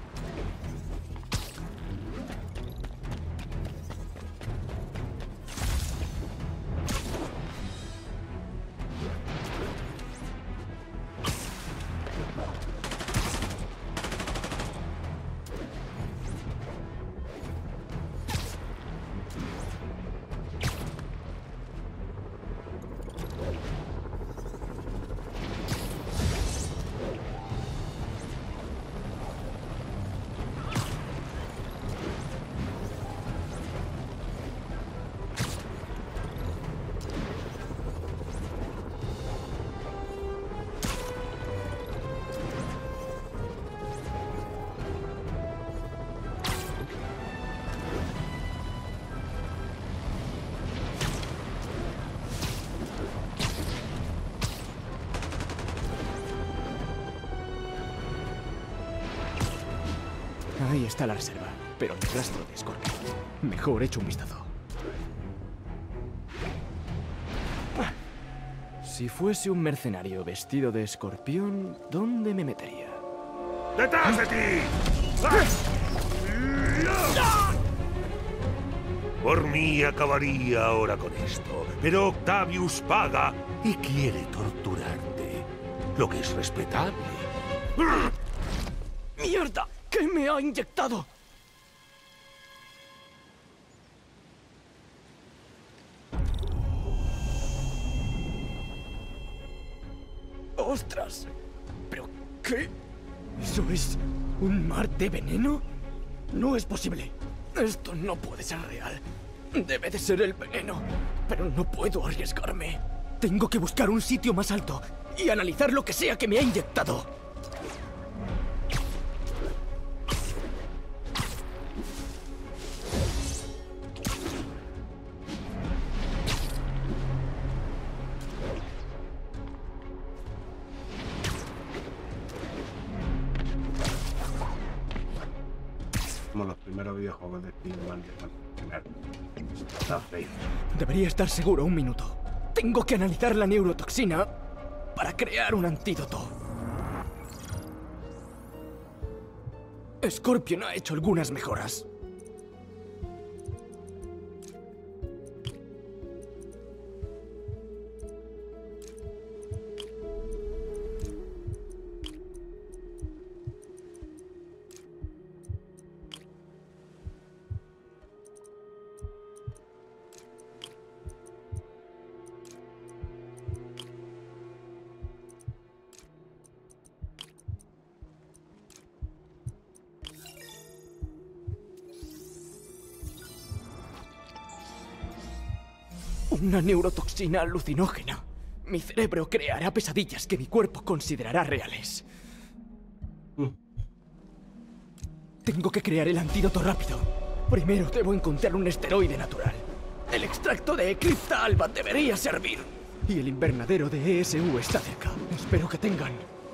Ahí está la reserva, pero el rastro de Scorpion. Mejor echo un vistazo. Si fuese un mercenario vestido de escorpión, ¿dónde me metería? ¡Detrás de ti! Por mí acabaría ahora con esto, pero Octavius paga y quiere torturarte, lo que es respetable. ¡Mierda! ¿Qué me ha inyectado? ¡Ostras! ¿Pero qué? ¿Eso es un mar de veneno? No es posible. Esto no puede ser real. Debe de ser el veneno. Pero no puedo arriesgarme. Tengo que buscar un sitio más alto y analizar lo que sea que me ha inyectado. Como los primeros videojuegos de Spider-Man de Debería estar seguro un minuto. Tengo que analizar la neurotoxina para crear un antídoto. Scorpion ha hecho algunas mejoras. Una neurotoxina alucinógena. Mi cerebro creará pesadillas que mi cuerpo considerará reales. Mm. Tengo que crear el antídoto rápido. Primero debo encontrar un esteroide natural. El extracto de Eclipta alba debería servir. Y el invernadero de E S U está cerca. Espero que tengan.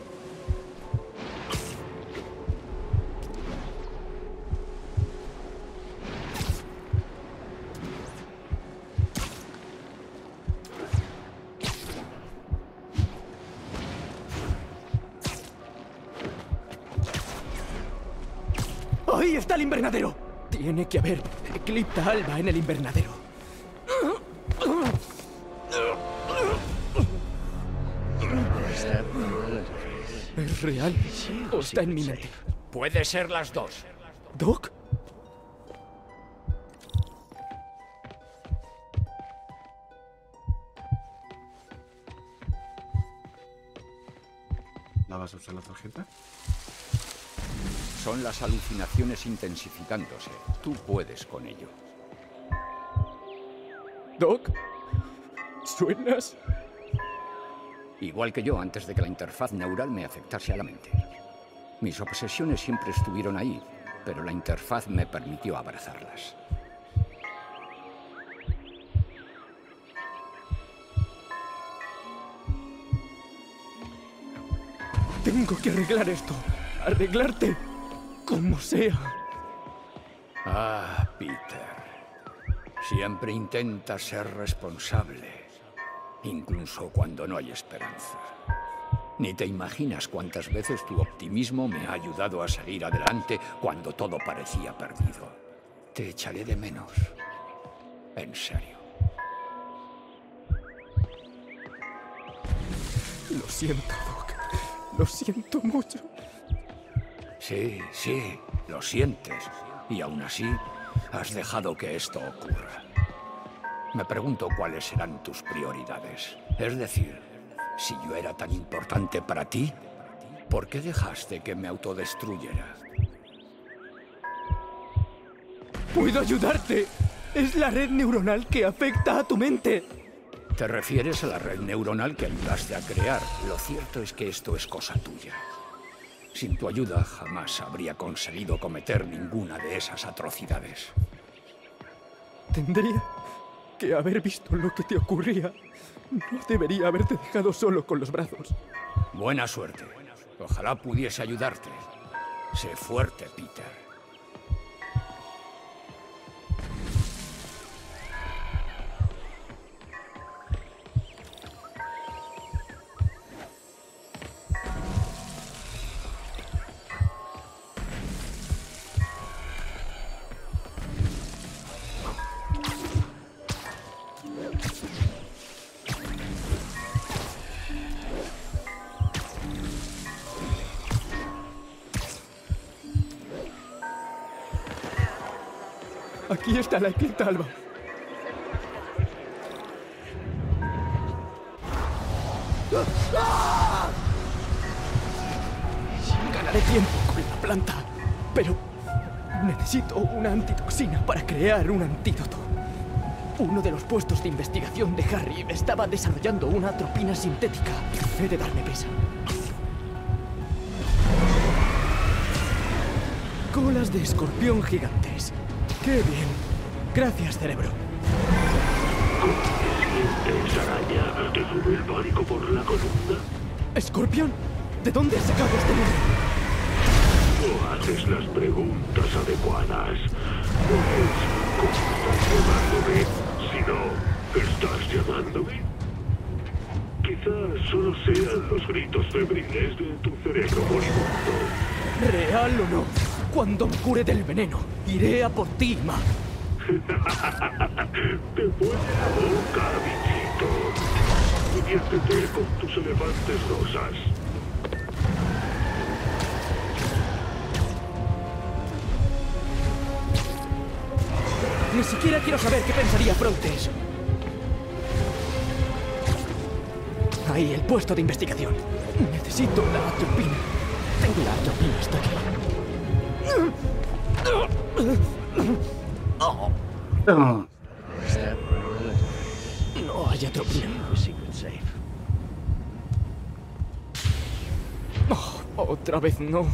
¡Ahí está el invernadero! Tiene que haber Eclipta alba en el invernadero. ¿Es real o está en mi mente? Puede ser las dos. ¿Doc? ¿La vas a usar la tarjeta? Son las alucinaciones intensificándose. Tú puedes con ello. ¿Doc? ¿Suenas? Igual que yo antes de que la interfaz neural me afectase a la mente. Mis obsesiones siempre estuvieron ahí, pero la interfaz me permitió abrazarlas. Tengo que arreglar esto. Arreglarte. Como sea. Ah, Peter. Siempre intentas ser responsable. Incluso cuando no hay esperanza. Ni te imaginas cuántas veces tu optimismo me ha ayudado a seguir adelante cuando todo parecía perdido. Te echaré de menos. En serio. Lo siento, Doc. Lo siento mucho. Sí, sí, lo sientes. Y aún así, has dejado que esto ocurra. Me pregunto cuáles serán tus prioridades. Es decir, si yo era tan importante para ti, ¿por qué dejaste que me autodestruyera? ¡Puedo ayudarte! Es la red neuronal que afecta a tu mente. Te refieres a la red neuronal que ayudaste a crear. Lo cierto es que esto es cosa tuya. Sin tu ayuda jamás habría conseguido cometer ninguna de esas atrocidades. Tendría que haber visto lo que te ocurría. No debería haberte dejado solo con los brazos. Buena suerte. Ojalá pudiese ayudarte. Sé fuerte, Peter. Aquí está la Eclipta alba. Ganaré tiempo con la planta, pero necesito una antitoxina para crear un antídoto. Uno de los puestos de investigación de Harry estaba desarrollando una atropina sintética. He de darme prisa. Colas de escorpión gigantes. ¡Qué bien! Gracias, cerebro. ¿Sientes, araña? ¿Te sube el pánico por la columna? ¿Escorpión? ¿De dónde has sacado este nombre? No haces las preguntas adecuadas. No es ¿cómo estás llamándome? Sino, ¿estás llamándome? Quizás solo sean los gritos febriles de tu cerebro moribundo. ¿Real o no? Cuando me cure del veneno, iré a por ti, Ma. Te huele la boca, bichito. Diviértete con tus elefantes rosas. Ni siquiera quiero saber qué pensaría Freud de eso. Ahí, el puesto de investigación. Necesito la atropina. Tengo la atropina hasta aquí. Vaya tropina. Oh, otra vez no.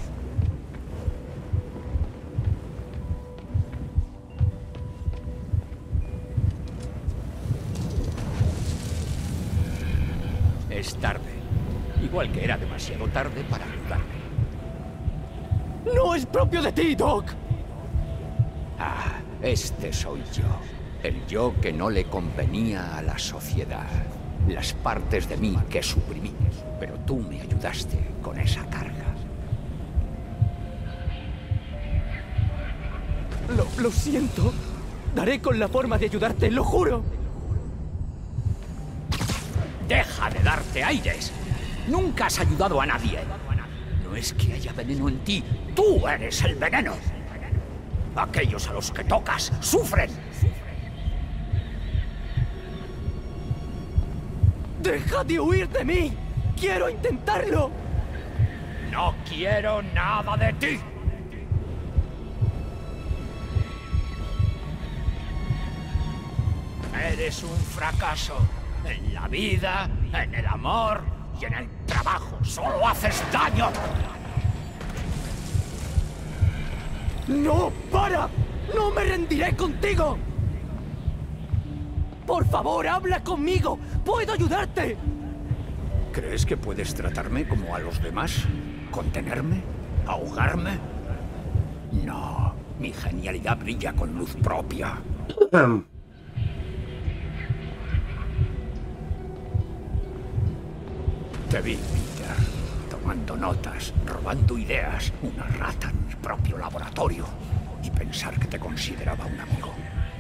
Es tarde. Igual que era demasiado tarde para ayudarme. ¡No es propio de ti, Doc! Ah, este soy yo. El yo que no le convenía a la sociedad. Las partes de mí que suprimí. Pero tú me ayudaste con esa carga. Lo, lo siento. Daré con la forma de ayudarte, lo juro. ¡Deja de darte aires! Nunca has ayudado a nadie. No es que haya veneno en ti. ¡Tú eres el veneno! Aquellos a los que tocas sufren. ¡Deja de huir de mí! ¡Quiero intentarlo! No quiero nada de ti. Eres un fracaso. En la vida, en el amor y en el trabajo. Solo haces daño. ¡No! ¡Para! ¡No me rendiré contigo! ¡Por favor, habla conmigo! ¡Puedo ayudarte! ¿Crees que puedes tratarme como a los demás? ¿Contenerme? ¿Ahogarme? No. Mi genialidad brilla con luz propia. Te vi, Peter, tomando notas, robando ideas, una rata en mi propio laboratorio. Y pensar que te consideraba un amigo.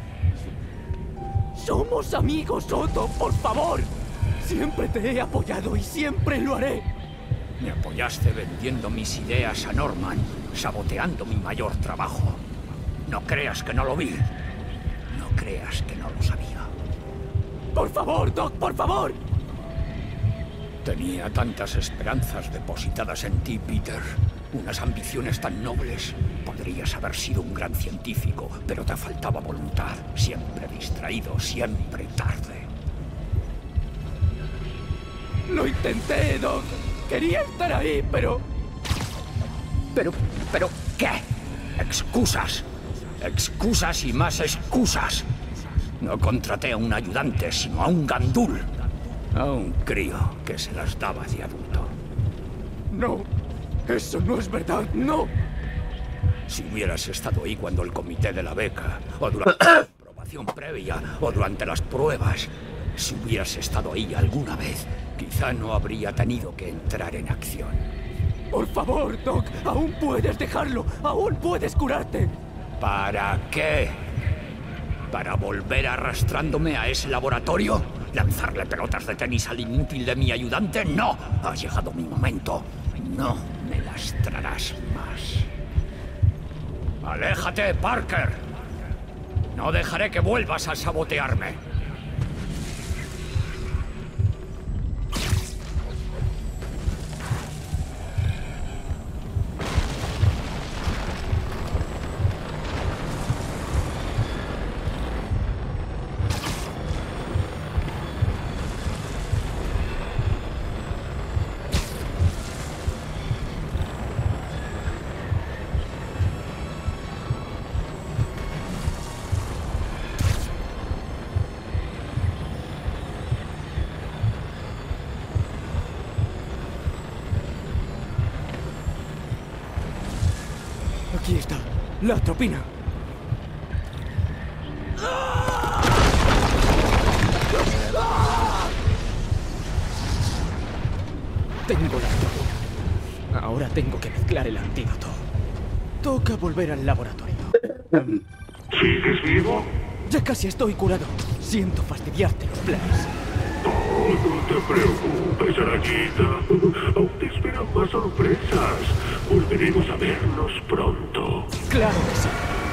¡Somos amigos, Otto, por favor! Siempre te he apoyado y siempre lo haré. Me apoyaste vendiendo mis ideas a Norman, saboteando mi mayor trabajo. No creas que no lo vi. No creas que no lo sabía. ¡Por favor, Doc, por favor! Tenía tantas esperanzas depositadas en ti, Peter. Unas ambiciones tan nobles. Podrías haber sido un gran científico, pero te faltaba voluntad. Siempre distraído, siempre tarde. Lo intenté, Doc. Quería estar ahí, pero... Pero... ¿Pero qué? Excusas. Excusas y más excusas. No contraté a un ayudante, sino a un gandul. A un crío que se las daba de adulto. No, eso no es verdad, no. Si hubieras estado ahí cuando el comité de la beca, o durante la aprobación previa, o durante las pruebas, si hubieras estado ahí alguna vez, quizá no habría tenido que entrar en acción. Por favor, Doc, aún puedes dejarlo, aún puedes curarte. ¿Para qué? ¿Para volver arrastrándome a ese laboratorio? ¿Lanzarle pelotas de tenis al inútil de mi ayudante? ¡No! Ha llegado mi momento. No me lastrarás más. ¡Aléjate, Parker! No dejaré que vuelvas a sabotearme. Aquí está, la atropina. Tengo la atropina. Ahora tengo que mezclar el antídoto. Toca volver al laboratorio. ¿Sigues vivo? Ya casi estoy curado. Siento fastidiarte los planes. Oh, no te preocupes, arañita. Aún te esperan más sorpresas. Volveremos a vernos pronto. Claro que sí.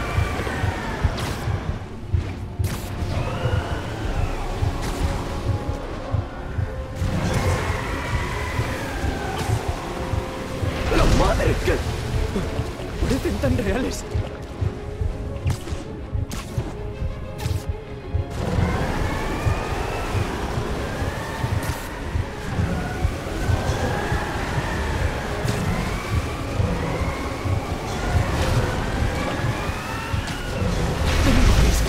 ¡La madre! ¿Qué? Parecen tan reales.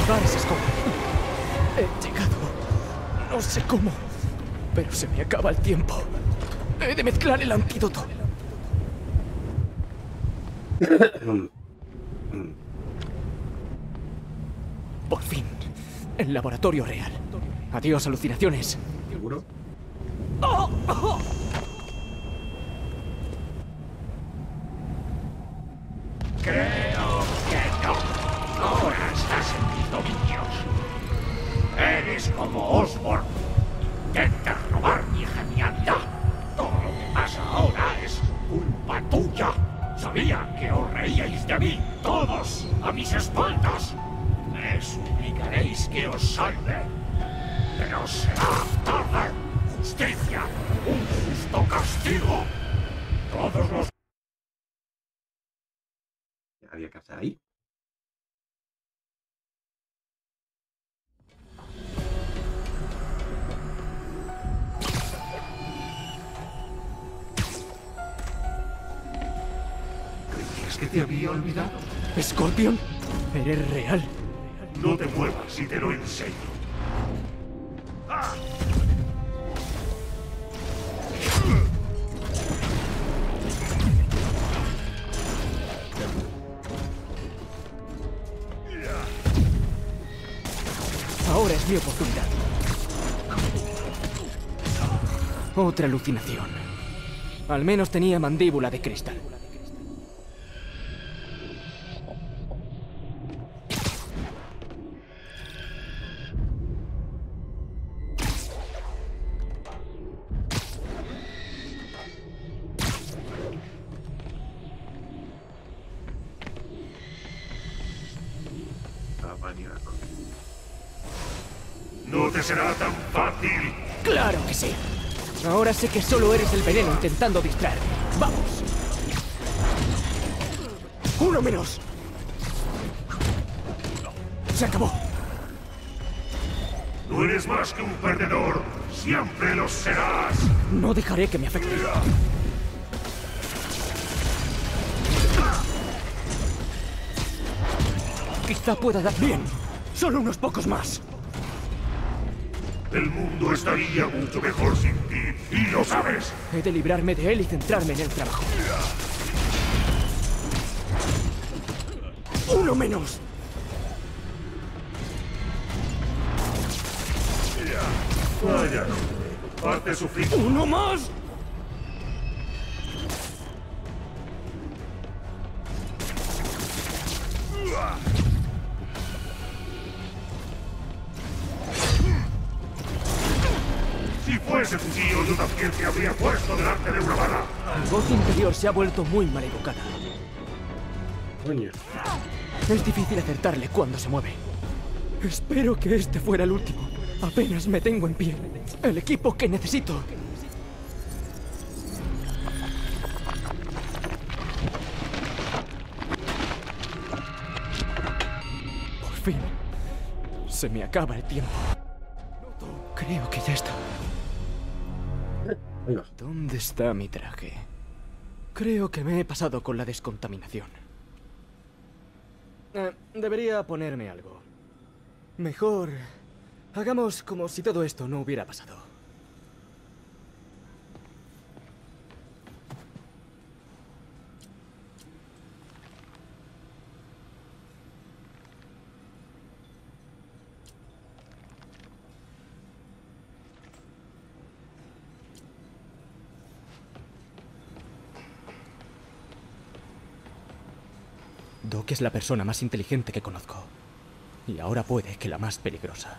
activar esa escoba. He llegado. No sé cómo, pero se me acaba el tiempo. He de mezclar el antídoto. Por fin, el laboratorio real. Adiós, alucinaciones. ¿Seguro? ¡Oh! ¡Oh! Creo que no. Ahora estás en mis dominios. Eres como Osborn. Intentas robar mi genialidad. Todo lo que pasa ahora es culpa tuya. Sabía que os reíais de mí, todos, a mis espaldas. Me suplicaréis que os salve. Pero será tarde. Justicia. Un justo castigo. Todos los... ¿Había que hacer ahí? ¿Creías que te había olvidado? ¿Scorpion? ¿Eres real? No te muevas y te lo enseño. ¡Ah! Ahora es mi oportunidad. Otra alucinación. Al menos tenía mandíbula de cristal. No te será tan fácil. ¡Claro que sí! Ahora sé que solo eres el veneno intentando distraerme. ¡Vamos! ¡Uno menos! ¡Se acabó! No eres más que un perdedor. Siempre lo serás. No dejaré que me afecte. Quizá pueda dar bien. Solo unos pocos más. El mundo estaría mucho mejor sin ti, y lo sabes. He de librarme de él y centrarme en el trabajo. ¡Uno menos! Vaya, parte sufrir. ¡Uno más! Si fuese tu tío, yo también te habría puesto delante de una bala. Mi voz interior se ha vuelto muy maleducada. Coño. Es difícil acertarle cuando se mueve. Espero que este fuera el último. Apenas me tengo en pie. El equipo que necesito. Por fin. Se me acaba el tiempo. Creo que ya está. ¿Dónde está mi traje? Creo que me he pasado con la descontaminación. Eh, debería ponerme algo. Mejor... hagamos como si todo esto no hubiera pasado. Doc es la persona más inteligente que conozco. Y ahora puede que la más peligrosa.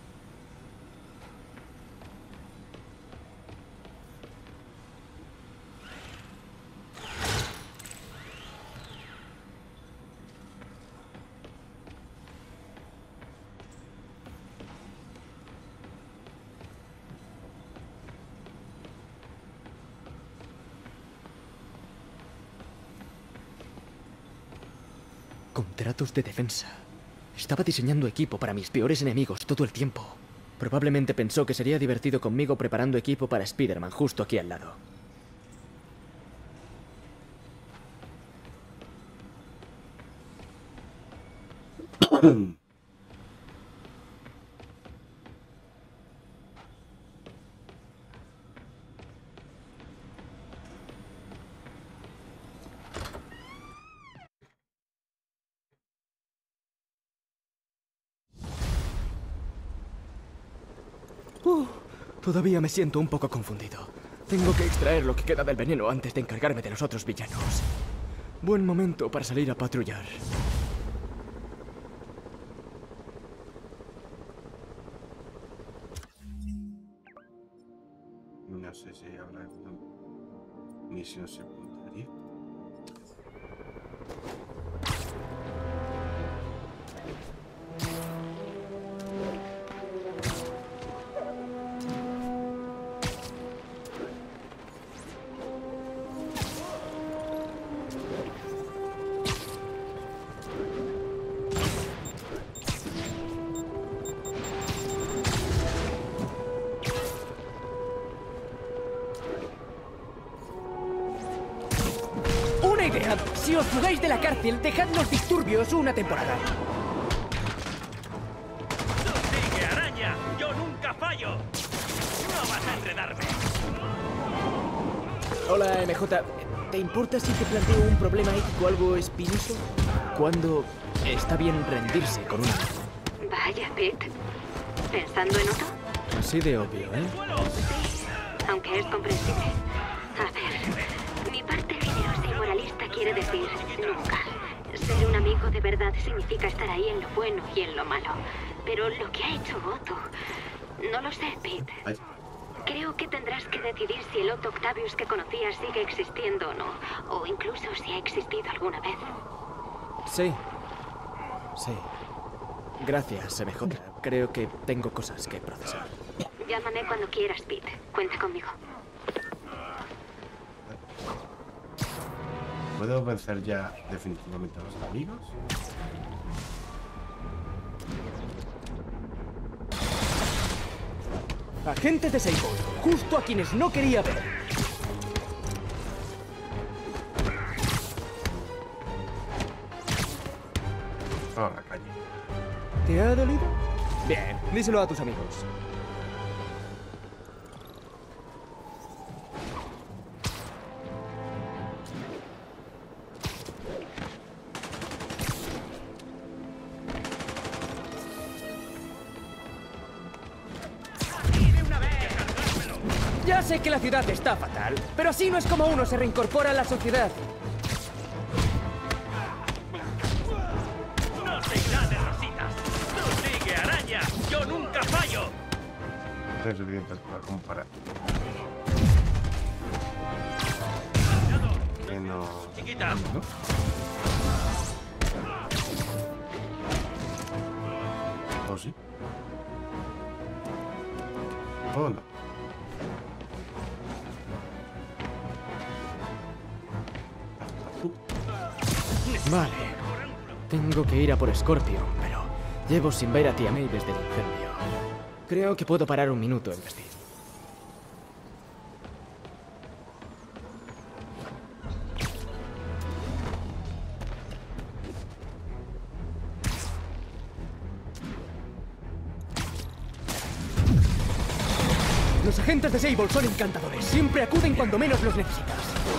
Contratos de defensa. Estaba diseñando equipo para mis peores enemigos todo el tiempo. Probablemente pensó que sería divertido conmigo preparando equipo para Spider-Man justo aquí al lado. Uh, todavía me siento un poco confundido. Tengo que extraer lo que queda del veneno antes de encargarme de los otros villanos. Buen momento para salir a patrullar. No sé si habrá alguna misión secundaria. Si os fugáis de la cárcel, dejad los disturbios una temporada. ¡Tú sigue, araña! ¡Yo nunca fallo! ¡No vas a enredarme! Hola, M J. ¿Te importa si te planteo un problema ético algo espinoso? ¿Cuándo está bien rendirse con una mano? Vaya, Pete. ¿Pensando en otro? Así de obvio, ¿eh? Sí, aunque es comprensible. A ver, mi parte generosa y moralista quiere decir nunca. Ser un amigo de verdad significa estar ahí en lo bueno y en lo malo. Pero lo que ha hecho Otto... No lo sé, Pete. Ay. Creo que tendrás que decidir si el Otto Octavius que conocías sigue existiendo o no. O incluso si ha existido alguna vez. Sí. Sí. Gracias, M J. Creo que tengo cosas que procesar. Llámame cuando quieras, Pete. Cuenta conmigo. ¿Puedo vencer ya definitivamente a los amigos? Agentes de Sable, justo a quienes no quería ver. Ahora, calle. ¿Te ha dolido? Bien, díselo a tus amigos. Ya sé que la ciudad está fatal, pero así no es como uno se reincorpora a la sociedad. ¡No te de rositas! ¡Tú sigue, araña! ¡Yo nunca fallo! No es suficiente para comparar. Que no... Chiquita. ¿No? ¿O sí? ¿O no? Vale. Tengo que ir a por Scorpion, pero llevo sin ver a Tía May desde el incendio. Creo que puedo parar un minuto en vestir. Los agentes de Sable son encantadores. Siempre acuden cuando menos los necesitas.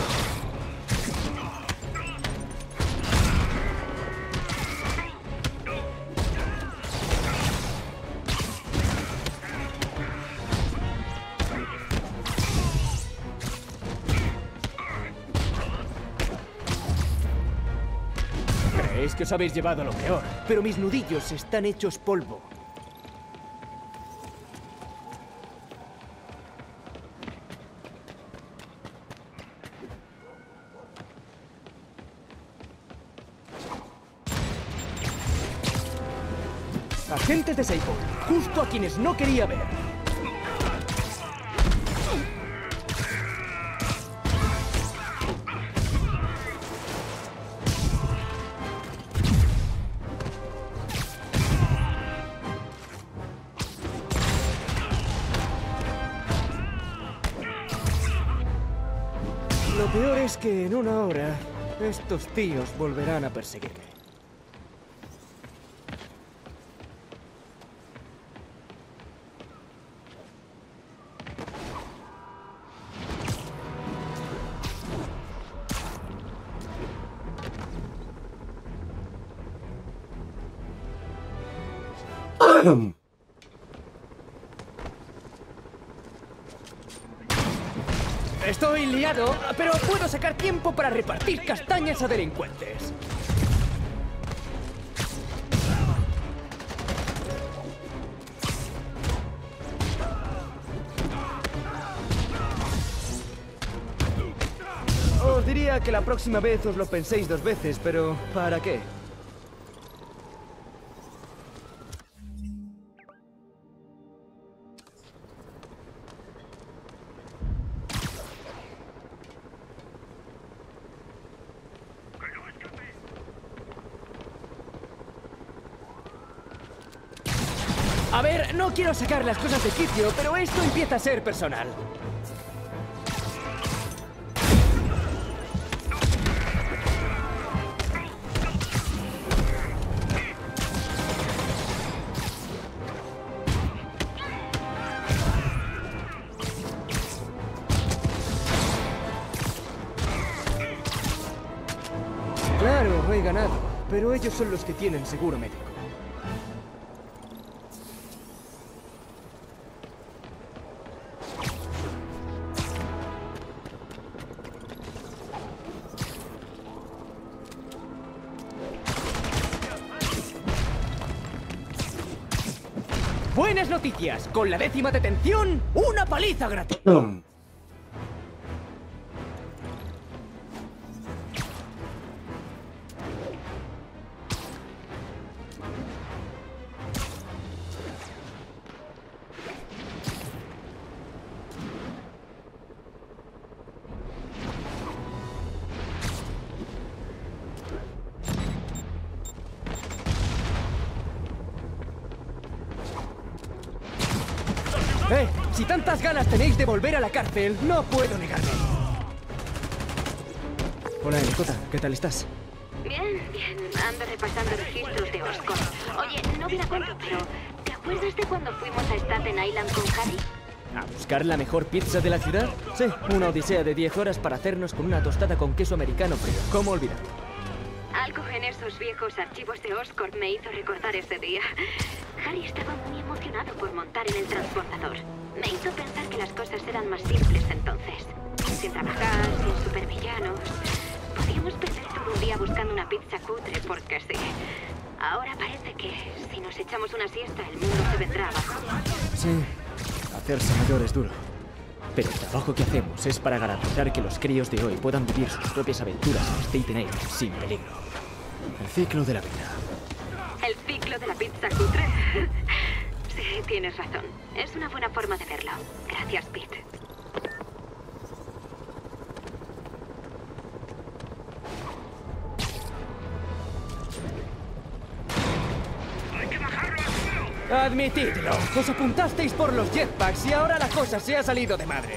Creéis que os habéis llevado lo peor, pero mis nudillos están hechos polvo. Agentes de Sable, justo a quienes no quería ver. Lo peor es que en una hora estos tíos volverán a perseguirme. Estoy liado, pero puedo sacar tiempo para repartir castañas a delincuentes. Os diría que la próxima vez os lo penséis dos veces, pero ¿para qué? A ver, no quiero sacar las cosas de quicio, pero esto empieza a ser personal. Claro, he ganado, pero ellos son los que tienen seguro médico. Buenas noticias, con la décima detención, una paliza gratuita. Eh, si tantas ganas tenéis de volver a la cárcel, no puedo negarme. Hola, Elecota, ¿qué tal estás? Bien, bien. Ando repasando registros de Oscorp. Oye, no me da cuenta, pero ¿te acuerdas de cuando fuimos a Staten Island con Harry? ¿A buscar la mejor pizza de la ciudad? Sí, una odisea de diez horas para hacernos con una tostada con queso americano frío. ¿Cómo olvidarlo? Algo en esos viejos archivos de Oscorp me hizo recordar ese día. Harry estaba muy emocionado por montar en el transportador. Me hizo pensar que las cosas eran más simples entonces. Sin trabajar, sin supervillanos. Podíamos perder todo un día buscando una pizza cutre porque sí. Ahora parece que si nos echamos una siesta el mundo se vendrá abajo. Sí, hacerse mayor es duro. Pero el trabajo que hacemos es para garantizar que los críos de hoy puedan vivir sus propias aventuras en Staten Island sin peligro. El ciclo de la vida. ¿El ciclo de la pizza cutre? Sí, tienes razón. Es una buena forma de verlo. Gracias, Pete. Admitidlo, os apuntasteis por los jetpacks y ahora la cosa se ha salido de madre.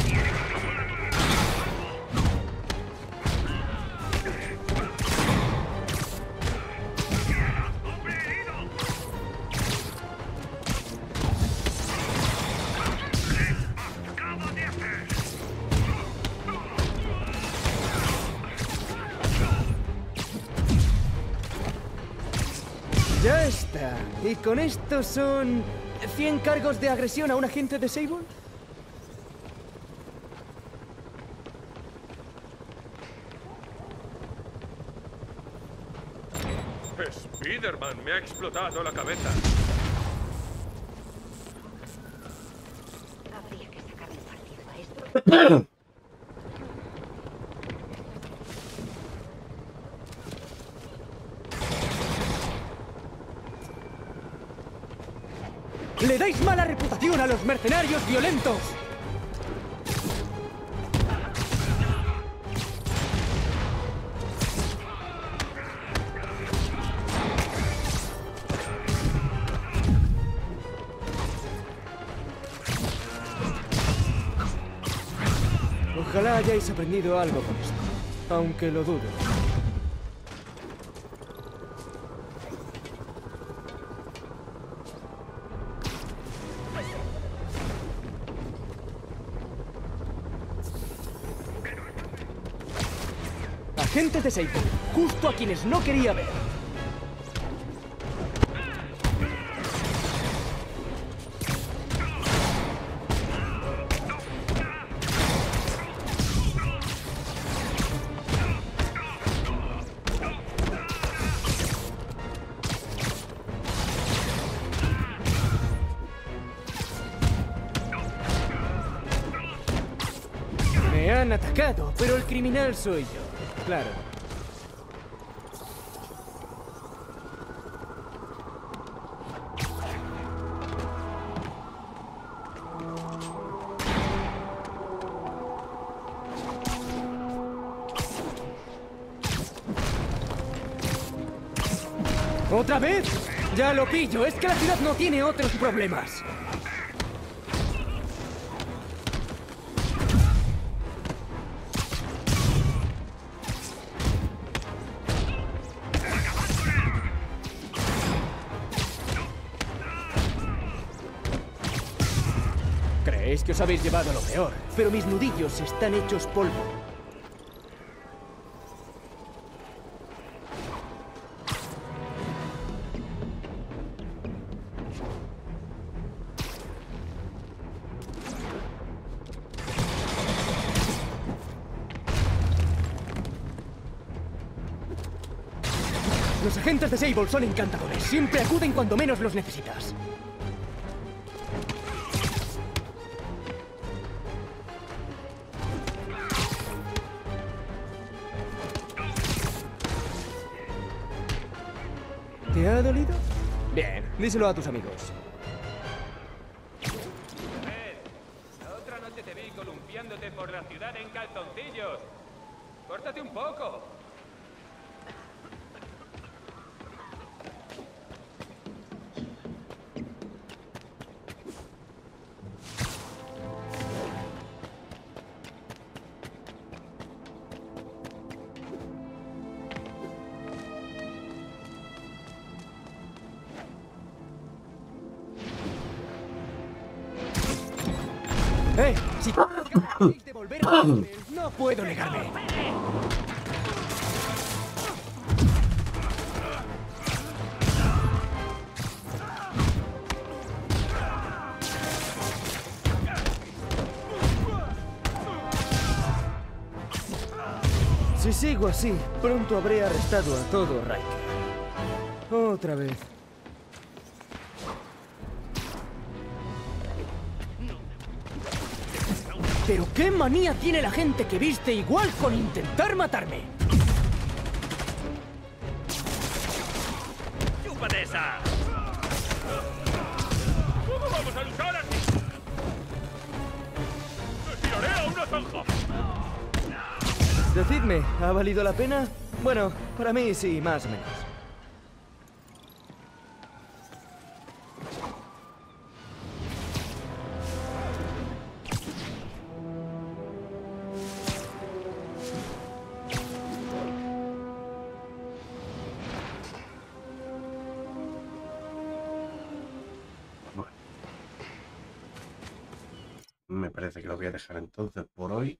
Ya está. ¿Y con esto son cien cargos de agresión a un agente de Sable? Spider-Man, me ha explotado la cabeza. Habría que sacarle partido a esto. ¡Le dais mala reputación a los mercenarios violentos! Ojalá hayáis aprendido algo con esto, aunque lo dudo. Agentes de Sable, justo a quienes no quería ver. Me han atacado, pero el criminal soy yo. Claro. ¿Otra vez? Ya lo pillo, es que la ciudad no tiene otros problemas. Creéis que os habéis llevado lo peor, pero mis nudillos están hechos polvo. Los agentes de Sable son encantadores. Siempre acuden cuando menos los necesitas. ¿Te ha dolido? Bien, díselo a tus amigos. La otra noche te vi columpiándote por la ciudad en calzoncillos. Córtate un poco. ¡Eh! Si queréis de volver a no puedo negarme. Si sigo así, pronto habré arrestado a todo Riker. Otra vez. ¿Pero qué manía tiene la gente que viste igual con intentar matarme? ¡Chúpate esa! ¿Cómo vamos a luchar así? ¡Me tiraré a una zanja! Decidme, ¿ha valido la pena? Bueno, para mí sí, más o menos. Me parece que lo voy a dejar entonces por hoy.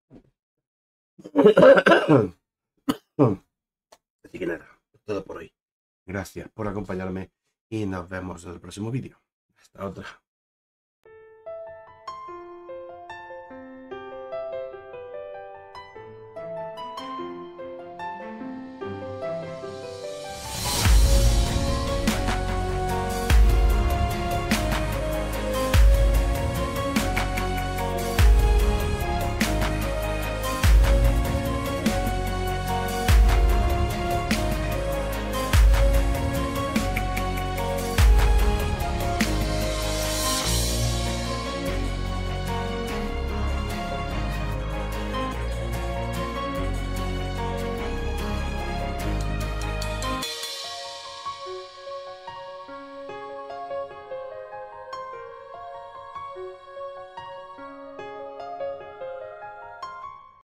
Así que nada, todo por hoy. Gracias por acompañarme y nos vemos en el próximo vídeo. Hasta otra.